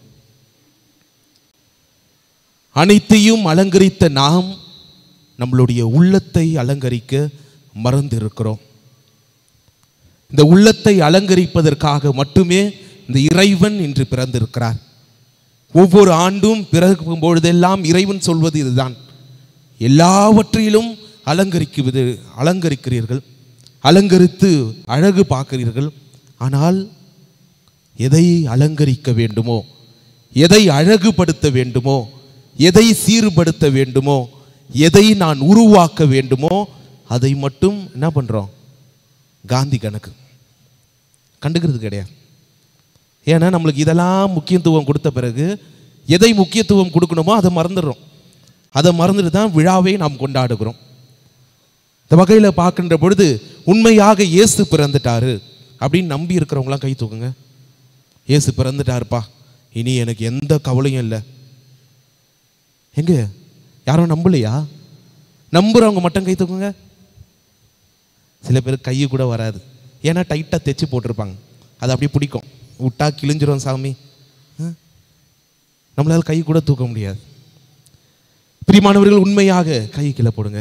அனைத்தையும் அலங்கரித்த நாம் நம்மளுடைய உள்ளத்தை அலங்கரிக்க மறந்து இருக்கிறோம். இந்த உள்ளத்தை அலங்கரிப்பதற்காக மட்டுமே இந்த இறைவன் இன்று பிறந்திருக்கிறார். ஒவ்வொரு ஆண்டும் பிறக்கும் பொழுதெல்லாம் இறைவன் சொல்வது இதுதான், எல்லாவற்றிலும் அலங்கரிக்கிறீர்கள், அலங்கரித்து அழகு பார்க்கிறீர்கள். ஆனால் எதை அலங்கரிக்க வேண்டுமோ, எதை அழகுபடுத்த வேண்டுமோ, எதை சீர்படுத்த வேண்டுமோ, எதை நான் உருவாக்க வேண்டுமோ அதை மட்டும் என்ன பண்ணுறோம்? காந்தி கணக்கு கண்டுக்கிறது கிடையாது. ஏன்னா நம்மளுக்கு இதெல்லாம் முக்கியத்துவம் கொடுத்த பிறகு எதை முக்கியத்துவம் கொடுக்கணுமோ அதை மறந்துடுறோம். அதை மறந்துட்டு தான் விழாவை நாம் கொண்டாடுகிறோம். இந்த வகையில் பார்க்கின்ற பொழுது உண்மையாக இயேசு பிறந்துட்டாரு அப்படின்னு நம்பி இருக்கிறவங்களாம் கை தூக்குங்க. இயேசு பிறந்துட்டாருப்பா, இனி எனக்கு எந்த கவலையும் இல்லை. எங்க யாரும் நம்பலையா? நம்புறவங்க மட்டும் கை தூக்குங்க. சில பேர் கையை கூட வராது, ஏன்னா டைட்டாக தைச்சு போட்டிருப்பாங்க, அது அப்படியே பிடிக்கும், விட்டா கிழிஞ்சிரும் சாமி, நம்மளால கை கூட தூக்க முடியாது. பிரியமானவர்கள், உண்மையாக கை கீழே போடுங்க.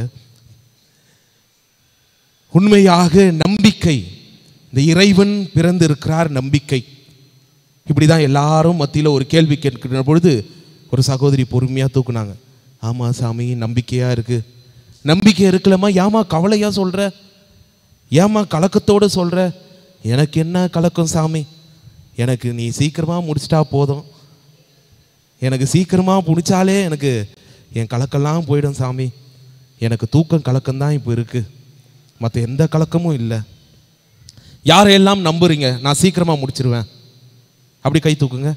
உண்மையாக நம்பிக்கை, இந்த இறைவன் பிறந்து இருக்கிறார் நம்பிக்கை. இப்படிதான் எல்லாரும் மத்தியில் ஒரு கேள்வி கேட்கிற பொழுது ஒரு சகோதரி பொறுமையாக தூக்குனாங்க. ஆமாம் சாமி, நம்பிக்கையாக இருக்கு. நம்பிக்கை இருக்கலம்மா, ஏமா கவலையாக சொல்கிற, ஏமா கலக்கத்தோடு சொல்கிற? எனக்கு என்ன கலக்கம் சாமி, எனக்கு நீ சீக்கிரமாக முடிச்சிட்டா போதும், எனக்கு சீக்கிரமாக முடித்தாலே எனக்கு என் கலக்கெல்லாம் போயிடும் சாமி, எனக்கு தூக்கம் கலக்கம்தான் இப்போ இருக்குது, மற்ற எந்த கலக்கமும் இல்லை. யாரையெல்லாம் நம்புறீங்க நான் சீக்கிரமாக முடிச்சிருவேன்? அப்படி கை தூக்குங்க.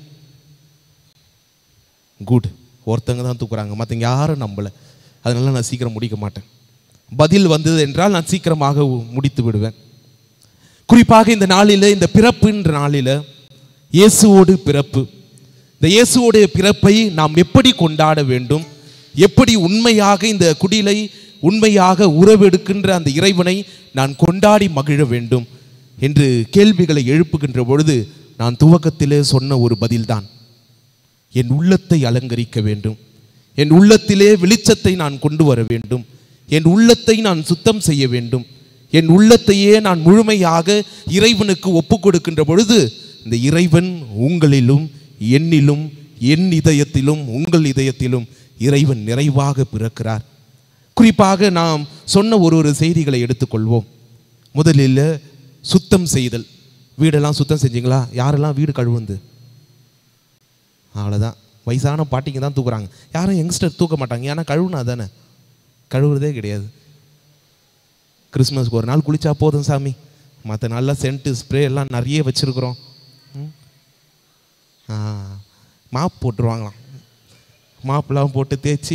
குட், ஒருத்தங்க தான் தூக்குறாங்க, மற்றவங்க யாரும் நம்பலை, அதனால நான் சீக்கிரம் முடிக்க மாட்டேன். பதில் வந்தது என்றால் நான் சீக்கிரமாக முடித்து விடுவேன். குறிப்பாக இந்த நாளில், இந்த பிறப்புன்ற நாளில் இயேசுவோடு பிறப்பு. இந்த இயேசுவோடைய பிறப்பை நாம் எப்படி கொண்டாட வேண்டும், எப்படி உண்மையாக இந்த குடிலை உண்மையாக உறவெடுக்கின்ற அந்த இறைவனை நான் கொண்டாடி மகிழ வேண்டும் என்று கேள்விகளை எழுப்புகின்ற பொழுது நான் துவக்கத்திலே சொன்ன ஒரு பதில்தான், என் உள்ளத்தை அலங்கரிக்க வேண்டும், என் உள்ளத்திலே வெளிச்சத்தை நான் கொண்டு வர வேண்டும், என் உள்ளத்தை நான் சுத்தம் செய்ய வேண்டும், என் உள்ளத்தையே நான் முழுமையாக இறைவனுக்கு ஒப்பு கொடுக்கின்ற பொழுது இந்த இறைவன் உங்களிலும் என்னிலும் என் இதயத்திலும் உங்கள் இதயத்திலும் இறைவன் நிறைவாக பிறக்கிறார். குறிப்பாக நாம் சொன்ன ஒரு செய்திகளை எடுத்துக்கொள்வோம். முதலில் சுத்தம் செய்தல். வீடெல்லாம் சுத்தம் செஞ்சீங்களா? யாரெல்லாம் வீடு கழுவுந்து? அவ்வளோதான், வயசான பாட்டிங்க தான் தூக்குறாங்க, யாரும் யங்ஸ்டர் தூக்க மாட்டாங்க, ஏன்னா கழுவுனா தானே, கழுவுறதே கிடையாது. கிறிஸ்மஸ்க்கு ஒரு நாள் குளிச்சா போதும் சாமி, மற்ற நாளில் சென்ட்டு ஸ்ப்ரே எல்லாம் நிறைய வச்சுருக்குறோம். மாப் போட்டுருவாங்களாம், மாப்பெல்லாம் போட்டு தேய்ச்சி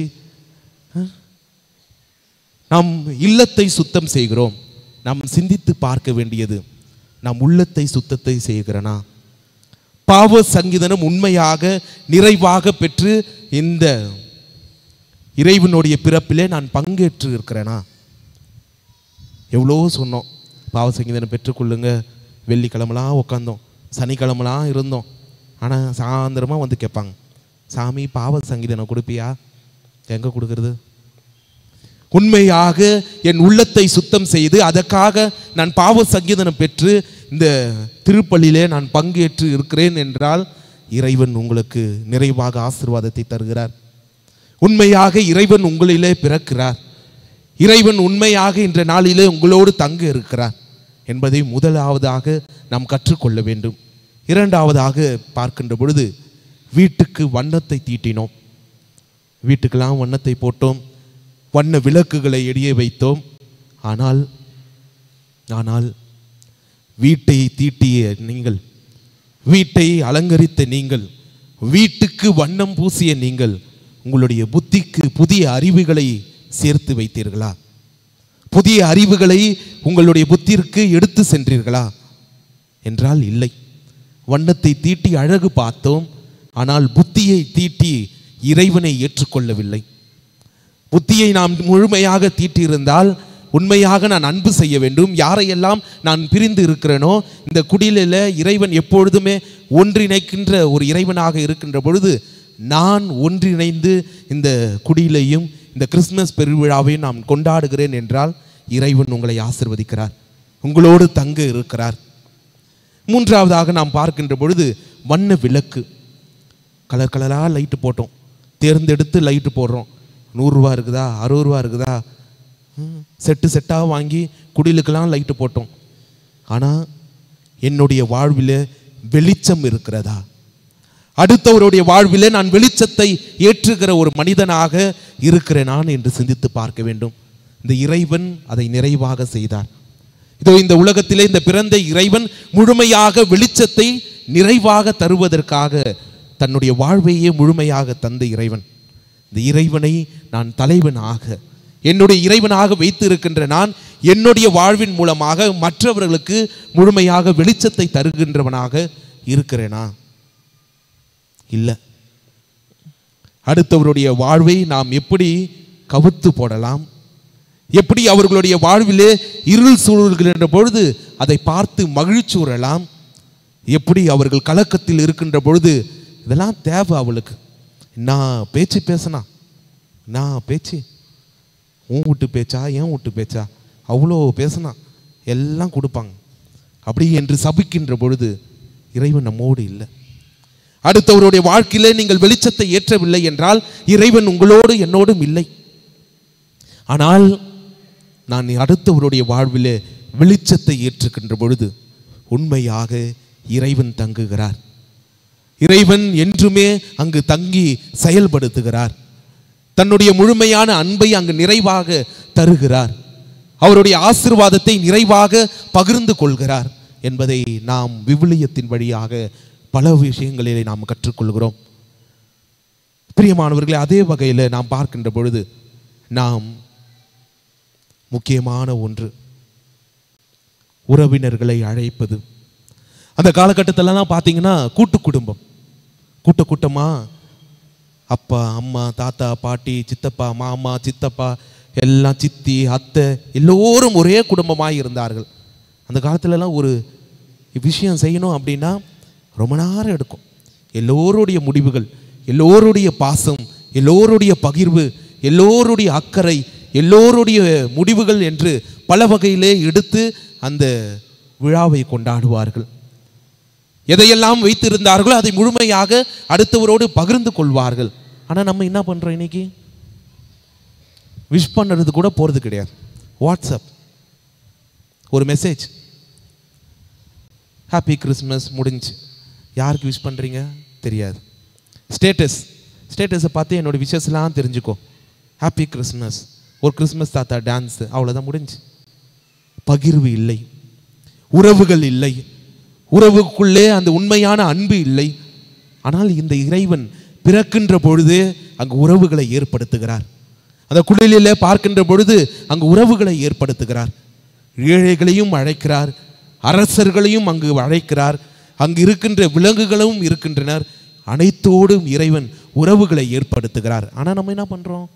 நாம் இல்லத்தை சுத்தம் செய்கிறோம். நாம் சிந்தித்து பார்க்க வேண்டியது, நாம் உள்ளத்தை சுத்தத்தை செய்கிறனா? பாவ சங்கீதனம் உண்மையாக நிறைவாக பெற்று இந்த இறைவனுடைய பிறப்பிலே நான் பங்கேற்று இருக்கிறேனா? எவ்வளோ சொன்னோம், பாவ சங்கீதனம் பெற்றுக்கொள்ளுங்க, வெள்ளிக்கிழமெலாம் உட்காந்தோம், சனிக்கிழமெலாம் இருந்தோம். ஆனால் சாயந்தரமாக வந்து கேட்பாங்க, சாமி பாவ சங்கீதனம் கொடுப்பியா? எங்கே கொடுக்கறது? உண்மையாக என் உள்ளத்தை சுத்தம் செய்து அதற்காக நான் பாவ சங்கீதனம் பெற்று இந்த திருப்பலியிலே நான் பங்கேற்று இருக்கிறேன் என்றால் இறைவன் உங்களுக்கு நிறைவாக ஆசீர்வாதத்தை தருகிறார். உண்மையாக இறைவன் உங்களிலே பிறக்கிறார், இறைவன் உண்மையாக இன்ற நாளிலே உங்களோடு தங்க இருக்கிறார் என்பதை முதலாவதாக நாம் கற்றுக்கொள்ள வேண்டும். இரண்டாவதாக பார்க்கின்ற பொழுது வீட்டுக்கு வண்ணத்தை தீட்டினோம், வீட்டுக்கெல்லாம் வண்ணத்தை போட்டோம், வண்ண விளக்குகளை எரிய வைத்தோம். ஆனால் வீட்டை தீட்டிய நீங்கள், வீட்டை அலங்கரித்த நீங்கள், வீட்டுக்கு வண்ணம் பூசிய நீங்கள் உங்களுடைய புத்திக்கு புதிய அறிவுகளை சேர்த்து வைத்தீர்களா? புதிய அறிவுகளை உங்களுடைய புத்திற்கு எடுத்து சென்றீர்களா என்றால் இல்லை. வண்ணத்தை தீட்டி அழகு பார்த்தோம், ஆனால் புத்தியை தீட்டி இறைவனை ஏற்றுக்கொள்ளவில்லை. புத்தியை நாம் முழுமையாக தீட்டியிருந்தால் உண்மையாக நான் அன்பு செய்ய வேண்டும், யாரையெல்லாம் நான் பிரிந்து இருக்கிறேனோ, இந்த குடிலில் இறைவன் எப்பொழுதுமே ஒன்றிணைக்கின்ற ஒரு இறைவனாக இருக்கின்ற பொழுது நான் ஒன்றிணைந்து இந்த குடியிலையும் இந்த கிறிஸ்மஸ் பெருவிழாவையும் நான் கொண்டாடுகிறேன் என்றால் இறைவன் உங்களை ஆசிர்வதிக்கிறார், உங்களோடு தங்க இருக்கிறார். மூன்றாவதாக நாம் பார்க்கின்ற பொழுது வண்ண விளக்கு. கலர் கலராக லைட்டு போட்டோம், தேர்ந்தெடுத்து லைட்டு போடுறோம். 100 ரூபா இருக்குதா, 60 ரூபா இருக்குதா, செட்டு செட்டாக வாங்கி குடிலுக்கெல்லாம் லைட்டு போட்டோம். ஆனால் என்னுடைய வாழ்வில் வெளிச்சம் இருக்கிறதா? அடுத்தவருடைய வாழ்வில் நான் வெளிச்சத்தை ஏற்றுகிற ஒரு மனிதனாக இருக்கிறேனான் என்று சிந்தித்து பார்க்க வேண்டும். இந்த இறைவன் அதை நிறைவாக செய்தார். இதோ இந்த உலகத்திலே இந்த பிறந்த இறைவன் முழுமையாக வெளிச்சத்தை நிறைவாக தருவதற்காக தன்னுடைய வாழ்வையே முழுமையாக தந்த இறைவன். இந்த இறைவனை நான் தலைவனாக, என்னுடைய இறைவனாக வைத்து இருக்கின்ற நான் என்னுடைய வாழ்வின் மூலமாக மற்றவர்களுக்கு முழுமையாக வெளிச்சத்தை தருகின்றவனாக இருக்கிறேனா? இல்லை. அடுத்தவருடைய வாழ்வை நாம் எப்படி கவுத்து போடலாம், எப்படி அவர்களுடைய வாழ்விலே இருள் சூழ்கின்ற பொழுது அதை பார்த்து மகிழ்ச்சி உறலாம், எப்படி அவர்கள் கலக்கத்தில் இருக்கின்ற பொழுது இதெல்லாம் தேவை அவளுக்கு, நான் பேச்சு பேசினா, நான் பேச்சு உன் வீட்டு பேச்சா என் வீட்டு பேச்சா, அவ்வளோ பேசினா எல்லாம் கொடுப்பாங்க அப்படி என்று சபிக்கின்ற பொழுது இறைவன் நம்மோடு இல்லை. அடுத்தவருடைய வாழ்க்கையிலே நீங்கள் வெளிச்சத்தை ஏற்றவில்லை என்றால் இறைவன் உங்களோடு என்னோடும் இல்லை. ஆனால் நான் அடுத்தவருடைய வாழ்விலே வெளிச்சத்தை ஏற்றுக்கின்ற பொழுது உண்மையாக இறைவன் தங்குகிறார். இறைவன் என்றுமே அங்கு தங்கி செயல்படுத்துகிறார். தன்னுடைய முழுமையான அன்பை அங்கு நிறைவாக தருகிறார். அவருடைய ஆசீர்வாதத்தை நிறைவாக பகிர்ந்து கொள்கிறார் என்பதை நாம் விவிலியத்தின் வழியாக பல விஷயங்களிலே நாம் கற்றுக்கொள்கிறோம். பிரியமானவர்களே, அதே வகையில் நாம் பார்க்கின்ற பொழுது நாம் முக்கியமான ஒன்று உறவினர்களை அழைப்பது. அந்த காலகட்டத்திலலாம் பார்த்தீங்கன்னா கூட்டு குடும்பம், கூட்டமாக அப்பா அம்மா தாத்தா பாட்டி சித்தப்பா மாமா சித்தப்பா எல்லாம் சித்தி அத்தை எல்லோரும் ஒரே குடும்பமாக இருந்தார்கள். அந்த காலத்துலலாம் ஒரு விஷயம் செய்யணும் அப்படின்னா ரொம்ப நேரம் எடுக்கும். எல்லோருடைய முடிவுகள், எல்லோருடைய பாசம், எல்லோருடைய பகிர்வு, எல்லோருடைய அக்கறை, எல்லோருடைய முடிவுகள் என்று பல வகையிலே எடுத்து அந்த விழாவை கொண்டாடுவார்கள். எதையெல்லாம் வைத்திருந்தார்களோ அதை முழுமையாக அடுத்தவரோடு பகிர்ந்து கொள்வார்கள். ஆனால் நம்ம என்ன பண்ணுறோம்? இன்னைக்கு விஷ் பண்ணுறது கூட போகிறது கிடையாது. வாட்ஸ்அப் ஒரு மெசேஜ், ஹாப்பி கிறிஸ்மஸ் முடிஞ்சு, யாருக்கு விஷ் பண்ணுறீங்க தெரியாது. ஸ்டேட்டஸை பார்த்து என்னோட விஷஸ்லாம் தெரிஞ்சுக்கோ. ஹாப்பி கிறிஸ்மஸ், ஒரு கிறிஸ்மஸ் தாத்தா டான்ஸு, அவ்வளோதான் முடிஞ்சு. பகிர்வு இல்லை, உறவுகள் இல்லை, உறவுக்குள்ளே அந்த உண்மையான அன்பு இல்லை. ஆனால் இந்த இறைவன் பிறக்கின்ற பொழுது அங்கு உறவுகளை ஏற்படுத்துகிறார். அந்த குடிலிலே பார்க்கின்ற பொழுது அங்கு உறவுகளை ஏற்படுத்துகிறார். ஏழைகளையும் அழைக்கிறார், அரசர்களையும் அங்கு அழைக்கிறார், அங்கு இருக்கின்ற விலங்குகளும் இருக்கின்றனர். அனைத்தோடும் இறைவன் உறவுகளை ஏற்படுத்துகிறார். ஆனால் நம்ம என்ன பண்ணுறோம்?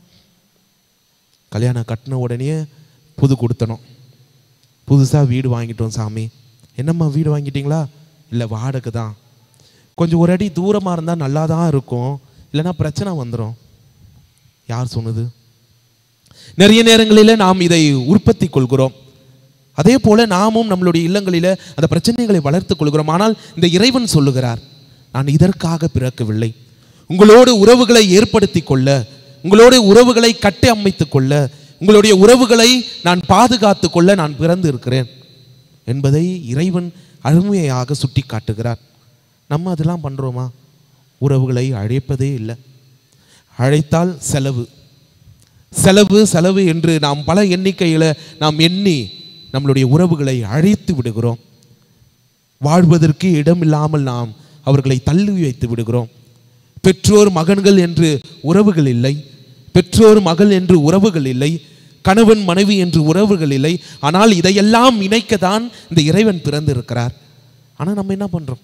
கல்யாணம் கட்டின உடனே புது கொடுத்தணும், புதுசாக வீடு வாங்கிட்டோம் சாமி. என்னம்மா வீடு வாங்கிட்டீங்களா? இல்லை வாடகை தான். கொஞ்சம் ஒரு அடி தூரமாக இருந்தால் நல்லா தான் இருக்கும், இல்லைன்னா பிரச்சனை வந்துடும். யார் சொன்னது? நிறைய நேரங்களில் நாம் இதை உற்பத்தி கொள்கிறோம். அதே போல நாமும் நம்மளுடைய இல்லங்களில் அந்த பிரச்சனைகளை வளர்த்து கொள்கிறோம். ஆனால் இந்த இறைவன் சொல்லுகிறார், நான் இதற்காக பிறக்கவில்லை, உங்களோடு உறவுகளை ஏற்படுத்தி கொள்ள, உங்களோட உறவுகளை கட்டி அமைத்து கொள்ள, உங்களுடைய உறவுகளை நான் பாதுகாத்து கொள்ள நான் பிறந்து இருக்கிறேன் என்பதை இறைவன் அருமையாக சுட்டி காட்டுகிறார். நம்ம அதெல்லாம் பண்ணுறோமா? உறவுகளை அழைப்பதே இல்லை. அழைத்தால் செலவு செலவு செலவு என்று நாம் பல எண்ணிக்கையில் நாம் எண்ணி நம்மளுடைய உறவுகளை அழைத்து விடுகிறோம். வாழ்வதற்கு இடமில்லாமல் நாம் அவர்களை தள்ளி வைத்து விடுகிறோம். பெற்றோர் மகன்கள் என்று உறவுகள் இல்லை, பெற்றோர் மகள் என்று உறவுகள் இல்லை, கணவன் மனைவி என்று உறவுகள் இல்லை. ஆனால் இதையெல்லாம் இணைக்கத்தான் இந்த இறைவன் பிறந்து இருக்கிறார். ஆனால் நம்ம என்ன பண்ணுறோம்?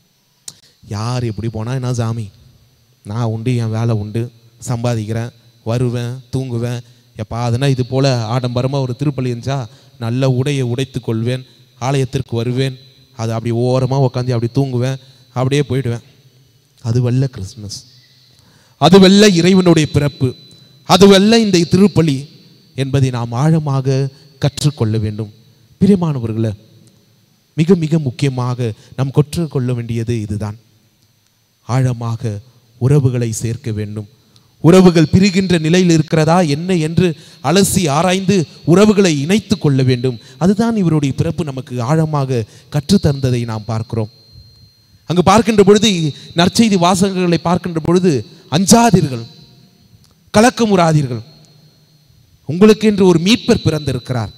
யார் எப்படி போனால் என்ன சாமி, நான் உண்டு, என் வேலை உண்டு, சம்பாதிக்கிறேன், வருவேன், தூங்குவேன். எப்போ அதனால் இது போல் ஆடம்பரமாக ஒரு திருப்பலி இருந்துச்சா நல்ல உடையை உடைத்து கொள்வேன், ஆலயத்திற்கு வருவேன், அது அப்படி ஓரமாக உட்காந்து அப்படி தூங்குவேன், அப்படியே போயிடுவேன். அதுவல்ல கிறிஸ்மஸ், அதுவல்ல இறைவனுடைய பிறப்பு, அதுவல்ல இந்த திருப்பலி என்பதை நாம் ஆழமாக கற்றுக்கொள்ள வேண்டும். பிரியமானவர்களே, மிக மிக முக்கியமாக நாம் கற்றுக்கொள்ள வேண்டியது இதுதான். ஆழமாக உறவுகளை சேர்க்க வேண்டும். உறவுகள் பிரிகின்ற நிலையில் இருக்கிறதா என்ன என்று அலசி ஆராய்ந்து உறவுகளை இணைத்து கொள்ள வேண்டும். அதுதான் இவருடைய பிறப்பு நமக்கு ஆழமாக கற்றுத்தந்ததை நாம் பார்க்கிறோம். அங்கு பார்க்கின்ற பொழுது, நற்செய்தி வாசகங்களை பார்க்கின்ற பொழுது, அஞ்சாதீர்கள், கலக்கமுறாதீர்கள், உங்களுக்கு என்று ஒரு மீட்பர் பிறந்திருக்கிறார்.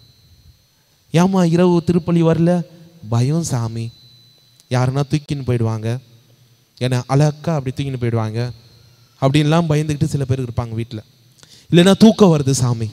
ஏமா இரவு திருப்பலி வரல? பயம் சாமி, யாருன்னா தூக்கின்னு போயிடுவாங்க, ஏன்னா அழகா அப்படி தூக்கின்னு போயிடுவாங்க அப்படின்லாம் பயந்துக்கிட்டு சில பேர் இருப்பாங்க வீட்டில். இல்லைன்னா தூக்கம் வருது சாமி.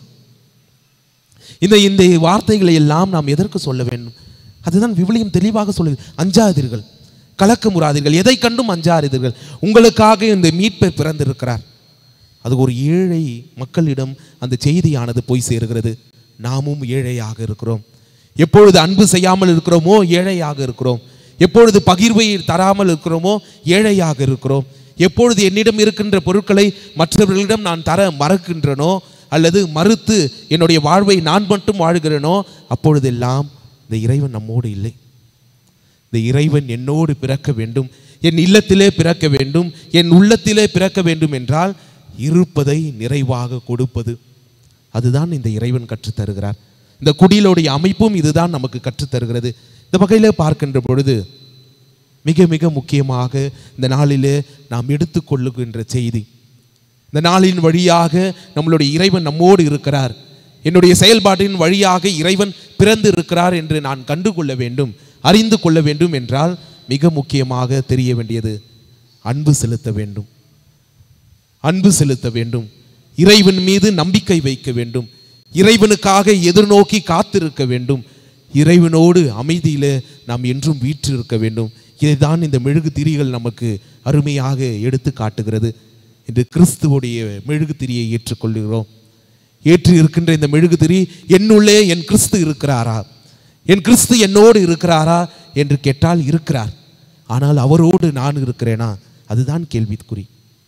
இந்த வார்த்தைகளை எல்லாம் நாம் எதற்கு சொல்ல வேண்டும்? அதுதான் விவிலியம் தெளிவாக சொல்லுது. அஞ்சாதீர்கள், கலக்கமுறாதீர்கள், எதை கண்டும் அஞ்சாதீர்கள், உங்களுக்காக இந்த மீட்பர் பிறந்திருக்கிறார். அது ஒரு ஏழை மக்களிடம் அந்த செய்தியானது போய் சேருகிறது. நாமும் ஏழையாக இருக்கிறோம். எப்பொழுது அன்பு செய்யாமல் இருக்கிறோமோ ஏழையாக இருக்கிறோம். எப்பொழுது பகிர்வை தராமல் இருக்கிறோமோ ஏழையாக இருக்கிறோம். எப்பொழுது என்னிடம் இருக்கின்ற பொருட்களை மற்றவர்களிடம் நான் தர மறக்கின்றனோ அல்லது மறுத்து என்னுடைய வாழ்வை நான் மட்டும் வாழ்கிறேனோ அப்பொழுதெல்லாம் இந்த இறைவன் நம்மோடு இல்லை. இந்த இறைவன் என்னோடு பிறக்க வேண்டும், என் இல்லத்திலே பிறக்க வேண்டும், என் உள்ளத்திலே பிறக்க வேண்டும் என்றால் இருப்பதை நிறைவாக கொடுப்பது, அதுதான் இந்த இறைவன் கற்றுத்தருகிறார். இந்த குடியிலுடைய அமைப்பும் இதுதான் நமக்கு கற்றுத்தருகிறது. இந்த வகையில் பார்க்கின்ற பொழுது மிக மிக முக்கியமாக இந்த நாளிலே நாம் எடுத்துக்கொள்ளுகின்ற செய்தி, இந்த நாளின் வழியாக நம்மளுடைய இறைவன் நம்மோடு இருக்கிறார், என்னுடைய செயல்பாட்டின் வழியாக இறைவன் பிறந்து இருக்கிறார் என்று நான் கண்டுகொள்ள வேண்டும், அறிந்து கொள்ள வேண்டும் என்றால் மிக முக்கியமாக தெரிய வேண்டியது அன்பு செலுத்த வேண்டும். அன்பு செலுத்த வேண்டும், இறைவன் மீது நம்பிக்கை வைக்க வேண்டும், இறைவனுக்காக எதிர்நோக்கி காத்திருக்க வேண்டும், இறைவனோடு அமைதியில் நாம் என்றும் வீற்று இருக்க வேண்டும். இதைதான் இந்த மெழுகு திரிகள் நமக்கு அருமையாக எடுத்து காட்டுகிறது. இன்று கிறிஸ்துவோடைய மெழுகு திரியை ஏற்றுக்கொள்கிறோம். ஏற்று இருக்கின்ற இந்த மெழுகு திரி, என்னுள்ளே என் கிறிஸ்து இருக்கிறாரா, என் கிறிஸ்து என்னோடு இருக்கிறாரா என்று கேட்டால் இருக்கிறார். ஆனால் அவரோடு நான் இருக்கிறேனா? அதுதான் கேள்விக்குறி.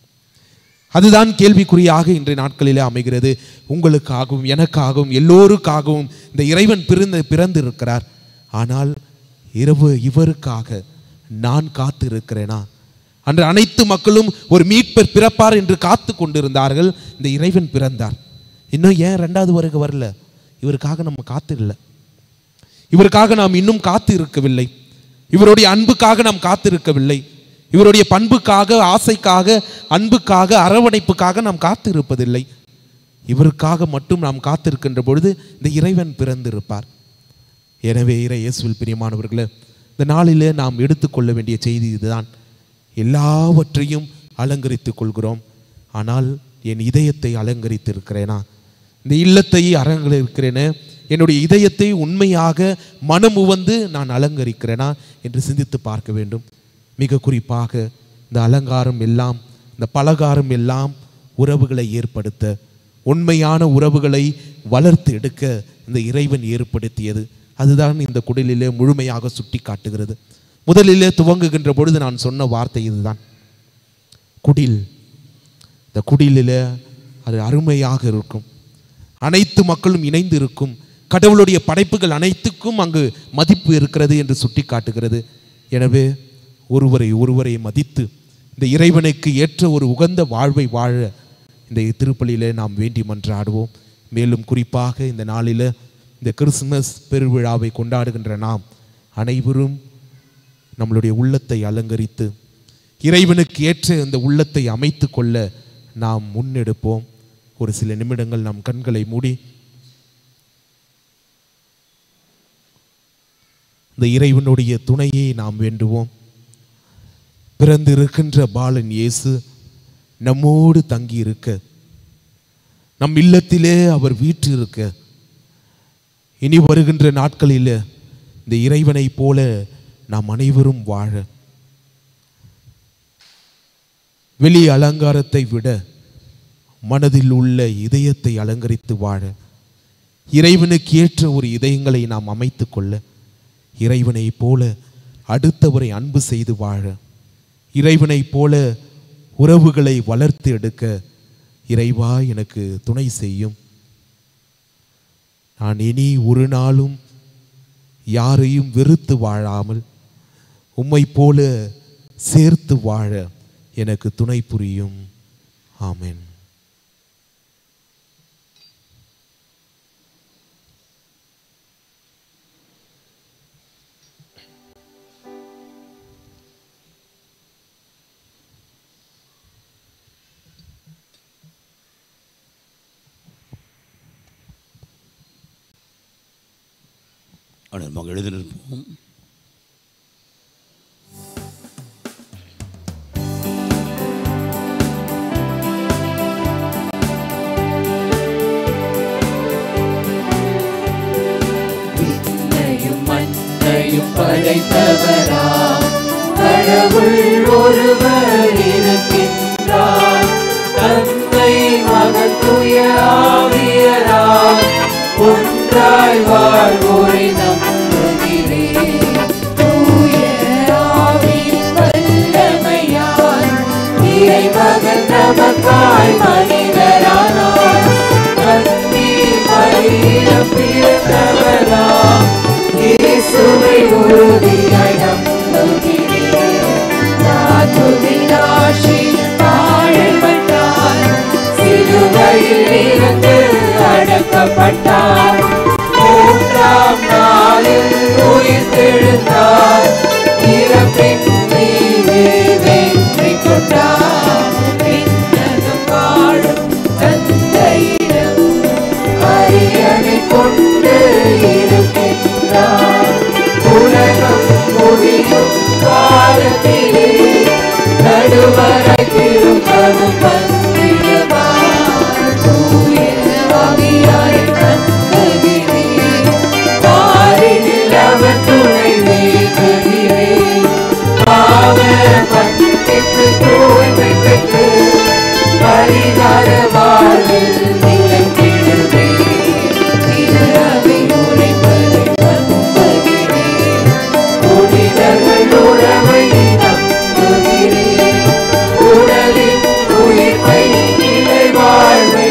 அதுதான் கேள்விக்குறியாக இன்றைய நாட்களிலே அமைகிறது. உங்களுக்காகவும் எனக்காகவும் எல்லோருக்காகவும் இந்த இறைவன் பிறந்து இருக்கிறார். ஆனால் இவருக்காக நான் காத்து இருக்கிறேனா? அன்று அனைத்து மக்களும் ஒரு மீட்பர் பிறப்பார் என்று காத்து கொண்டிருந்தார்கள். இந்த இறைவன் பிறந்தார். இன்னும் ஏன் 2வது வருகை வரல? இவருக்காக நம்ம காத்து இல்லை. இவருக்காக நாம் இன்னும் காத்து இருக்கவில்லை. இவருடைய அன்புக்காக நாம் காத்திருக்கவில்லை. இவருடைய பண்புக்காக, ஆசைக்காக, அன்புக்காக, அரவணைப்புக்காக நாம் காத்து இருப்பதில்லை. இவருக்காக மட்டும் நாம் காத்திருக்கின்ற பொழுது இந்த இறைவன் பிறந்திருப்பார். எனவே இயேசுவில் பிரியமானவர்களே, இந்த நாளிலே நாம் எடுத்துக்கொள்ள வேண்டிய செய்தி இதுதான். எல்லாவற்றையும் அலங்கரித்துக் கொள்கிறோம். ஆனால் என் இதயத்தை அலங்கரித்து இருக்கிறேனா? இந்த இல்லத்தை அலங்கரிக்கிறேனே, என்னுடைய இதயத்தை உண்மையாக மனம் உவந்து நான் அலங்கரிக்கிறேனா என்று சிந்தித்து பார்க்க வேண்டும். மிக குறிப்பாக இந்த அலங்காரம் எல்லாம், இந்த பலகாரம் எல்லாம் உறவுகளை ஏற்படுத்த, உண்மையான உறவுகளை வளர்த்து எடுக்க இந்த இறைவன் ஏற்படுத்தியது. அதுதான் இந்த குடிலிலே முழுமையாக சுட்டி காட்டுகிறது. முதலிலே துவங்குகின்ற பொழுது நான் சொன்ன வார்த்தை இதுதான், குடில். இந்த குடிலிலே அது அருமையாக இருக்கும். அனைத்து மக்களும் இணைந்து இருக்கும். கடவுளுடைய படைப்புகள் அனைத்துக்கும் அங்கு மதிப்பு இருக்கிறது என்று சுட்டி காட்டுகிறது. எனவே ஒருவரை மதித்து இந்த இறைவனுக்கு ஏற்ற ஒரு உகந்த வாழ்வை வாழ இந்த திருப்பலியிலே நாம் வேண்டி மன்றாடுவோம். மேலும் குறிப்பாக இந்த நாளில் இந்த கிறிஸ்துமஸ் பெருவிழாவை கொண்டாடுகின்ற நாம் அனைவரும் நம்மளுடைய உள்ளத்தை அலங்கரித்து இறைவனுக்கு ஏற்ற இந்த உள்ளத்தை அமைத்து கொள்ள நாம் முன்னெடுப்போம். ஒரு சில நிமிடங்கள் நாம் கண்களை மூடி இந்த இறைவனுடைய துணையை நாம் வேண்டுவோம். பிறந்திருக்கின்ற பாலன் இயேசு நம்மோடு தங்கி இருக்க, நம் இல்லத்திலே அவர் வீற்று இருக்க, இனி வருகின்ற நாட்களில் இந்த இறைவனை போல நாம் அனைவரும் வாழ, வெளி அலங்காரத்தை விட மனதில் உள்ள இதயத்தை அலங்கரித்து வாழ, இறைவனுக்கு ஏற்ற ஒரு இதயங்களை நாம் அமைத்து கொள்ள, இறைவனை போல அடுத்தவரை அன்பு செய்து வாழ, இறைவனை போல உறவுகளை வளர்த்து எடுக்க இறைவா எனக்கு துணை செய்யும். நான் இனி ஒரு நாளும் யாரையும் வெறுத்து வாழாமல் உம்மை போல சேர்த்து வாழ எனக்கு துணை புரியும். ஆமென். நம்ம எழுதி நிற்போம். படைத்தவரா கடவுள் ஒருவர் இருக்கின்றார், தந்தை மகன் தூய ஆவியராய் ஒன்றாய் வாழ்வோரை நம்புகிறேன். தூய ஆவியின் வல்லமையால் இறைமகன் நமக்காய் மனிதரானார், கன்னி மரியம் பிறந்தவராம் இயேசுவை உறுதியாய் நம்புகிறேன். தாத்துவினாஷி பாடுபட்டார், சிலுவையில் இருந்து அடக்கப்பட்டார், 3ஆம் நாளில் உயிர்த்தெழுந்தார், இறப்பின் மீது வெற்றி கொண்டார். விண்ணகம் வாழும் தந்தையிடம் அரியணை கொண்டு இருக்கின்றார், உலகம் முடியும் காலத்திலே நடுவரை திரும்பவும் வந்திடுவார். தூய ஆவியாரை நம்புகிறேன், பாரினில் உறவை நம்புகிறேன். உடலின் உயிர்ப்பை நிலை வாழ்வை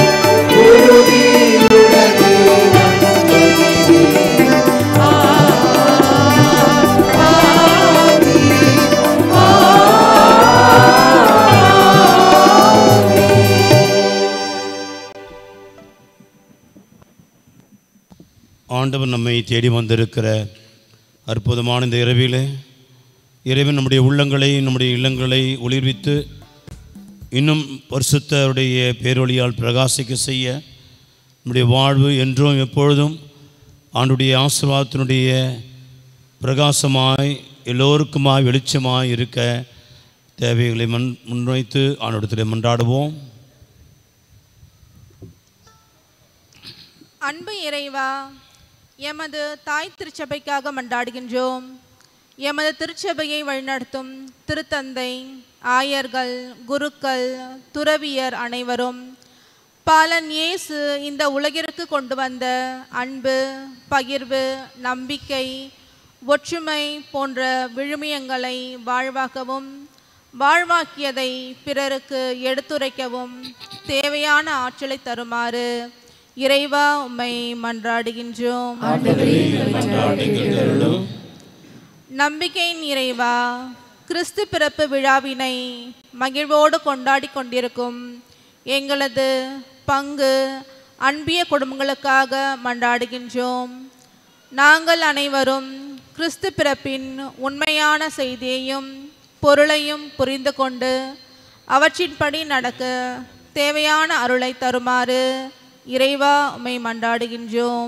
உறுதியுடனே நம்புகிறேன். ஆண்டவர் நம்மை தேடி வந்திருக்கிற அற்புதமான இந்த இரவிலே இறைவன் நம்முடைய உள்ளங்களை நம்முடைய இல்லங்களை ஒளிர்வித்து இன்னும் பரிசுத்தருடைய பேரொளியால் பிரகாசிக்க செய்ய நம்முடைய வாழ்வு என்றும் எப்பொழுதும் ஆண்டுடைய ஆசீர்வாதத்தினுடைய பிரகாசமாய் எல்லோருக்குமாய் வெளிச்சமாய் இருக்க தேவைகளை முன்வைத்து ஆண்டவரிடத்தில் மன்றாடுவோம். அன்பு இறைவா, எமது தாய் திருச்சபைக்காக மன்றாடுகின்றோம். எமது திருச்சபையை வழிநடத்தும் திருத்தந்தை, ஆயர்கள், குருக்கள், துறவியர் அனைவரும் பாலன் இயேசு இந்த உலகிற்கு கொண்டு வந்த அன்பு, பகிர்வு, நம்பிக்கை, ஒற்றுமை போன்ற விழுமியங்களை வாழ்வாக்கவும் வாழ்வாக்கியதை பிறருக்கு எடுத்துரைக்கவும் தேவையான ஆற்றலை தருமாறு இறைவா உம்மை மன்றாடுகின்றோம். நம்பிக்கையின் இறைவா, கிறிஸ்து பிறப்பு விழாவினை மகிழ்வோடு கொண்டாடி கொண்டிருக்கும் எங்களது பங்கு அன்பிய குடும்பங்களுக்காக மன்றாடுகின்றோம். நாங்கள் அனைவரும் கிறிஸ்து பிறப்பின் உண்மையான செய்தியையும் பொருளையும் புரிந்து கொண்டு அவற்றின்படி நடக்க தேவையான அருளை தருமாறு இறைவா உம்மை மன்றாடுகின்றோம்.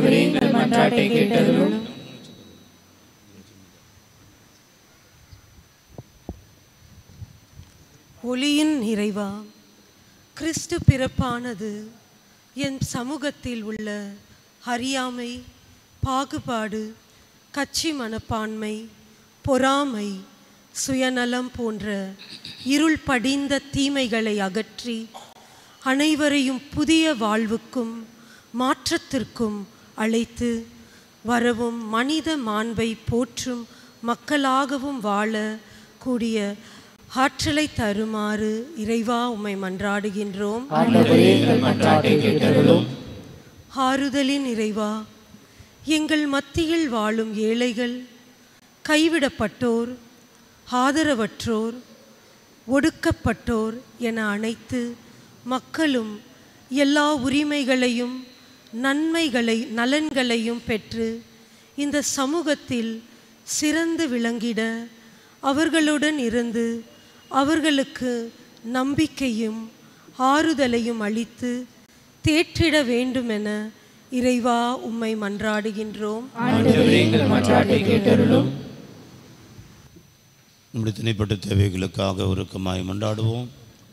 ஒளியின் இறைவா, கிறிஸ்து பிறப்பானது என் சமூகத்தில் உள்ள அறியாமை, பாகுபாடு, கட்சி மனப்பான்மை, பொறாமை, சுயநலம் போன்ற இருள் படிந்த தீமைகளை அகற்றி அனைவரையும் புதிய வாழ்வுக்கும் மாற்றத்திற்கும் அழைத்து வரவும் மனித மாண்பை போற்றும் மக்களாகவும் வாழ கூடிய ஆற்றலை தருமாறு இறைவா உம்மை மன்றாடுகின்றோம். ஆறுதலின் இறைவா, எங்கள் மத்தியில் வாழும் ஏழைகள், கைவிடப்பட்டோர், ஆதரவற்றோர், ஒடுக்கப்பட்டோர் என அனைத்து மக்களும் எல்லா உரிமைகளையும் நலன்களையும் பெற்று இந்த சமூகத்தில் சிறந்து விளங்கிட அவர்களுடன் இருந்து அவர்களுக்கு நம்பிக்கையும் ஆறுதலையும் அளித்து தேற்றிட வேண்டுமென இறைவா உம்மை மன்றாடுகின்றோம். நம்முடைய தனிப்பட்ட தேவைகளுக்காக உருக்கமாய் மன்றாடுவோம்.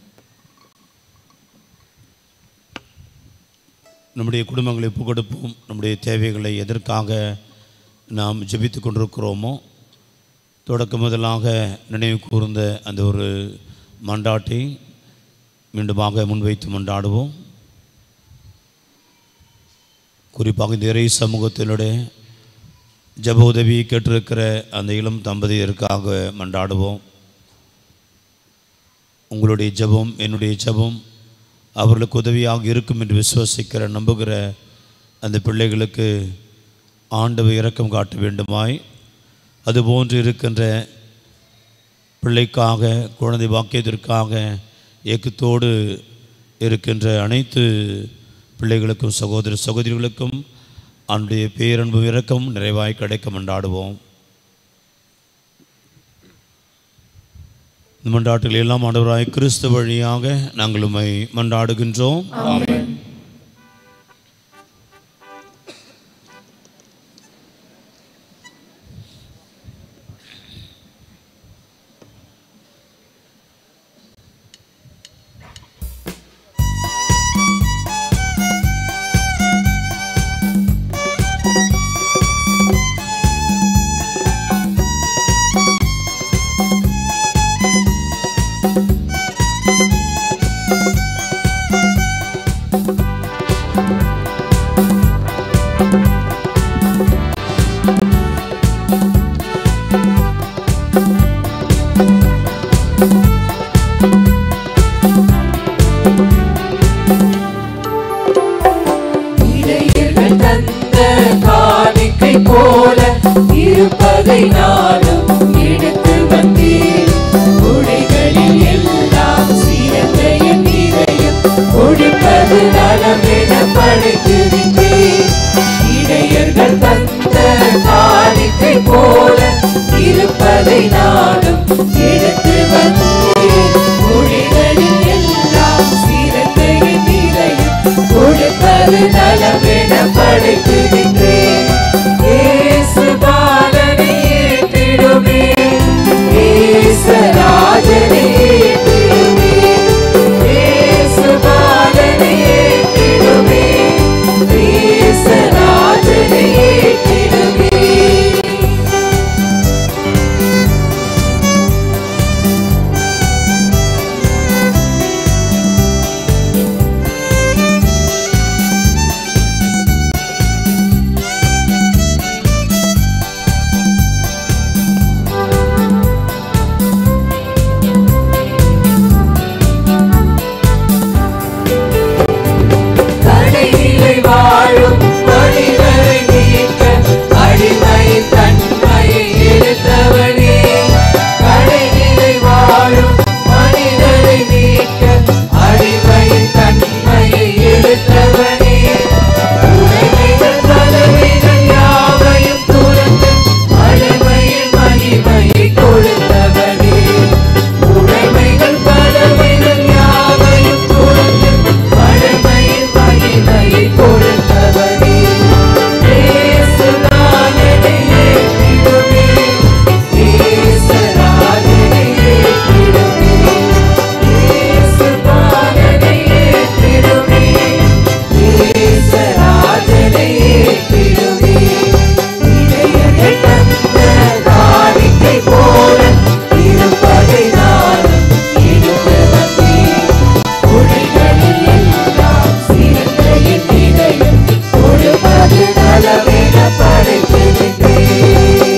நம்முடைய குடும்பங்களை ஒப்புக்கொடுப்போம். நம்முடைய தேவைகளை எதற்காக நாம் ஜெபித்து கொண்டிருக்கிறோமோ தொடக்க முதலாக நினைவு கூர்ந்த அந்த ஒரு மன்றாட்டை மீண்டுமாக முன்வைத்து மன்றாடுவோம். குறிப்பாக இந்த இறை சமூகத்தினுடைய ஜெப உதவி கேட்டிருக்கிற அந்த இளம் தம்பதியருக்காக மன்றாடுவோம். உங்களுடைய ஜெபம் என்னுடைய ஜெபம் அவர்களுக்கு உதவியாக இருக்கும் என்று விசுவசிக்கிற நம்புகிற அந்த பிள்ளைகளுக்கு ஆண்டவர் இரக்கம் காட்ட வேண்டுமாய், அதுபோன்று இருக்கின்ற பிள்ளைக்காக குழந்தை பாக்கியத்திற்காக ஏக்கத்தோடு இருக்கின்ற அனைத்து பிள்ளைகளுக்கும் சகோதர சகோதரிகளுக்கும் அவனுடைய பேரன்பு இரக்கம் நிறைவாய் கிடைக்க மன்றாடுவோம். இந்த மன்றாட்டுகள் எல்லாம் ஆண்டவராய் கிறிஸ்து வழியாக நாங்கள் உம்மை மன்றாடுகின்றோம். ஆமென். இடையர்கள் தந்த காணிக்கை போல இருப்பதை நானும் எடுத்து வந்தேன். உடைகளில் எல்லாம் சிறந்த என் இதயம் கொடுப்பது நலமென படைத்திருந்தேன். இடையர்கள் தந்த காணிக்கை போல இருப்பதை நானும் எடுத்து வந்தேன். உடைகளில் எல்லாம் சிறந்த என் இதயம் கொடுப்பது நலமென படைத்திருந்தேன். இயேசு பாலனை ஏற்றிடுமே, இயேசு ராஜனை ஏற்றிடுமே, இயேசு பாலனை ஏற்றிடுமே, இயேசு ராஜனை ஏற்றிடுமே. கடைநிலை வாழும் மனிதரை நீக்க அடிமையின் தன்மையை எடுத்தவனே. கடைநிலை வாழும் மனிதரை நீக்க அடிமையின் தன்மையை எடுத்தவனே. உடைமைகள் பலவைகள் யாவையும் துறந்து அடிமையின் மகிமையை கொடுத்தவனே. உடைமைகள் பலவைகள் யாவையும் துறந்து அடிமையின் மகிமையை கொடுத்தவனே. இயேசு ராஜனை ஏற்றிடுமே, இயேசு ராஜனை ஏற்றிடுமே, இயேசு பாலனை ஏற்றிடுமே, இயேசு ராஜனை ஏற்றிடுமே. இடையர்கள் தந்த காணிக்கை போல இருப்பதை நானும் எடுத்து வந்தேன். உடைகளில் எல்லாம் சிறந்த என் இதயம் கொடுப்பது நலமென படைத்திருந்தேன்.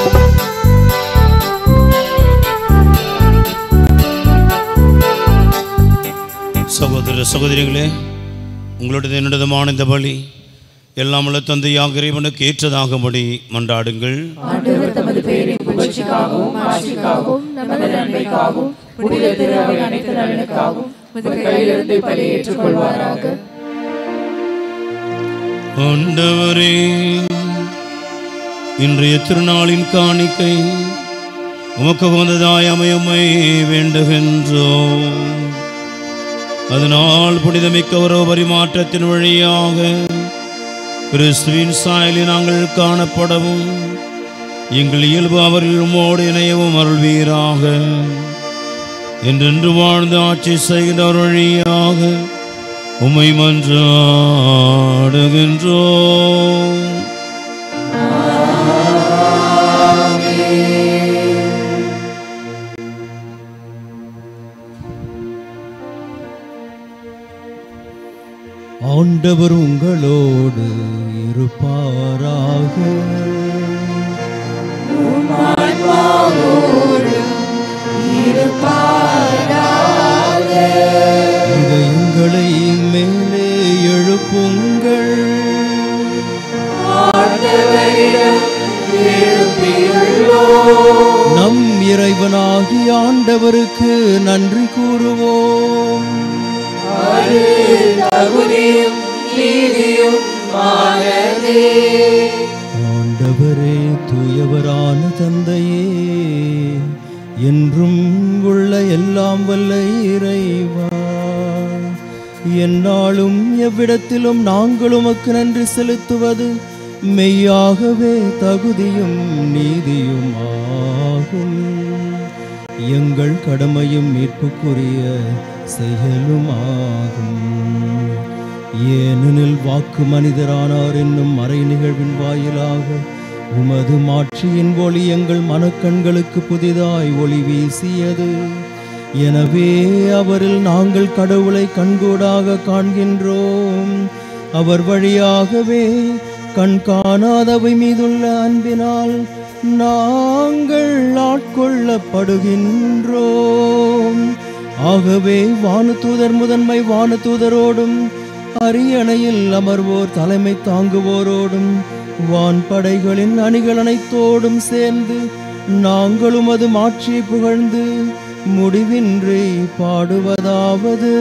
சகோதர சகோதரிகளே, உங்களுடைய என்னிடமான இந்த பலி எல்லாம் உள்ள தந்தையாக இறைவனுக்கு ஏற்றதாகும்படி மன்றாடுங்கள். ஆண்டவர் தமது பெயரின் புகழ்ச்சிக்காகவும் ஆட்சிக்காகவும் நமது நன்மைக்காகவும் புனித திரு அவை அனைத்து நலனுக்காகவும் உமது கையிலிருந்து பலி ஏற்றுக்கொள்வாராக. ஆண்டவரே, இன்றைய திருநாளின் காணிக்கை உமக்கு உகந்ததாய் அமையமை வேண்டுகின்றோம். அதனால் புனிதமிக்க ஒரு பரிமாற்றத்தின் வழியாக கிறிஸ்துவின் சாயலில் நாங்கள் காணப்படவும் எங்கள் இயல்பு அவரில் உம்மோடு இணையவும் அருள்வீராக. என்றென்று வாழ்ந்து ஆட்சி செய்கின்ற வழியாக உம்மை மன்றாடுகின்றோம். ஆண்டவர் உங்களோடு இருப்பாராக. இதயங்களை மேலே எழுப்புங்கள். நம் இறைவனாகிய ஆண்டவருக்கு நன்றி கூறுவோம். ஆண்டவரே, தூயவரான தந்தையே, என்றும் உள்ள எல்லாம் வல்ல இறைவா, எந்நாளும் எவ்விடத்திலும் நாங்கள் உமக்கு நன்றி செலுத்துவது மெய்யாகவே தகுதியும் நீதியும் ஆகும். எங்கள் கடமையும் மீட்புக்குரிய செயலுமாகும். ஏனெனில் வாக்கு மனிதரானார் என்னும் மறை நிகழ்வின் வாயிலாக உமது மாட்சியின் ஒளி எங்கள் மனக்கண்களுக்கு புதிதாய் ஒளி வீசியது. எனவே அவரில் நாங்கள் கடவுளை கண்கூடாக காண்கின்றோம். அவர் வழியாகவே கண் காணாதவை மீதுள்ள அன்பினால் நாங்கள் ஆட்கொள்ளப்படுகின்றோம். ஆகவே வானதூதர் முதன்மை வானதூதரோடும் அரியணையில் அமர்வோர் தலைமை தாங்குவோரோடும் வான்படைகளின் அணிகள் அனைத்தோடும் சேர்ந்து நாங்களும் அது மாட்சியை புகழ்ந்து முடிவின்றி பாடுவதாவது.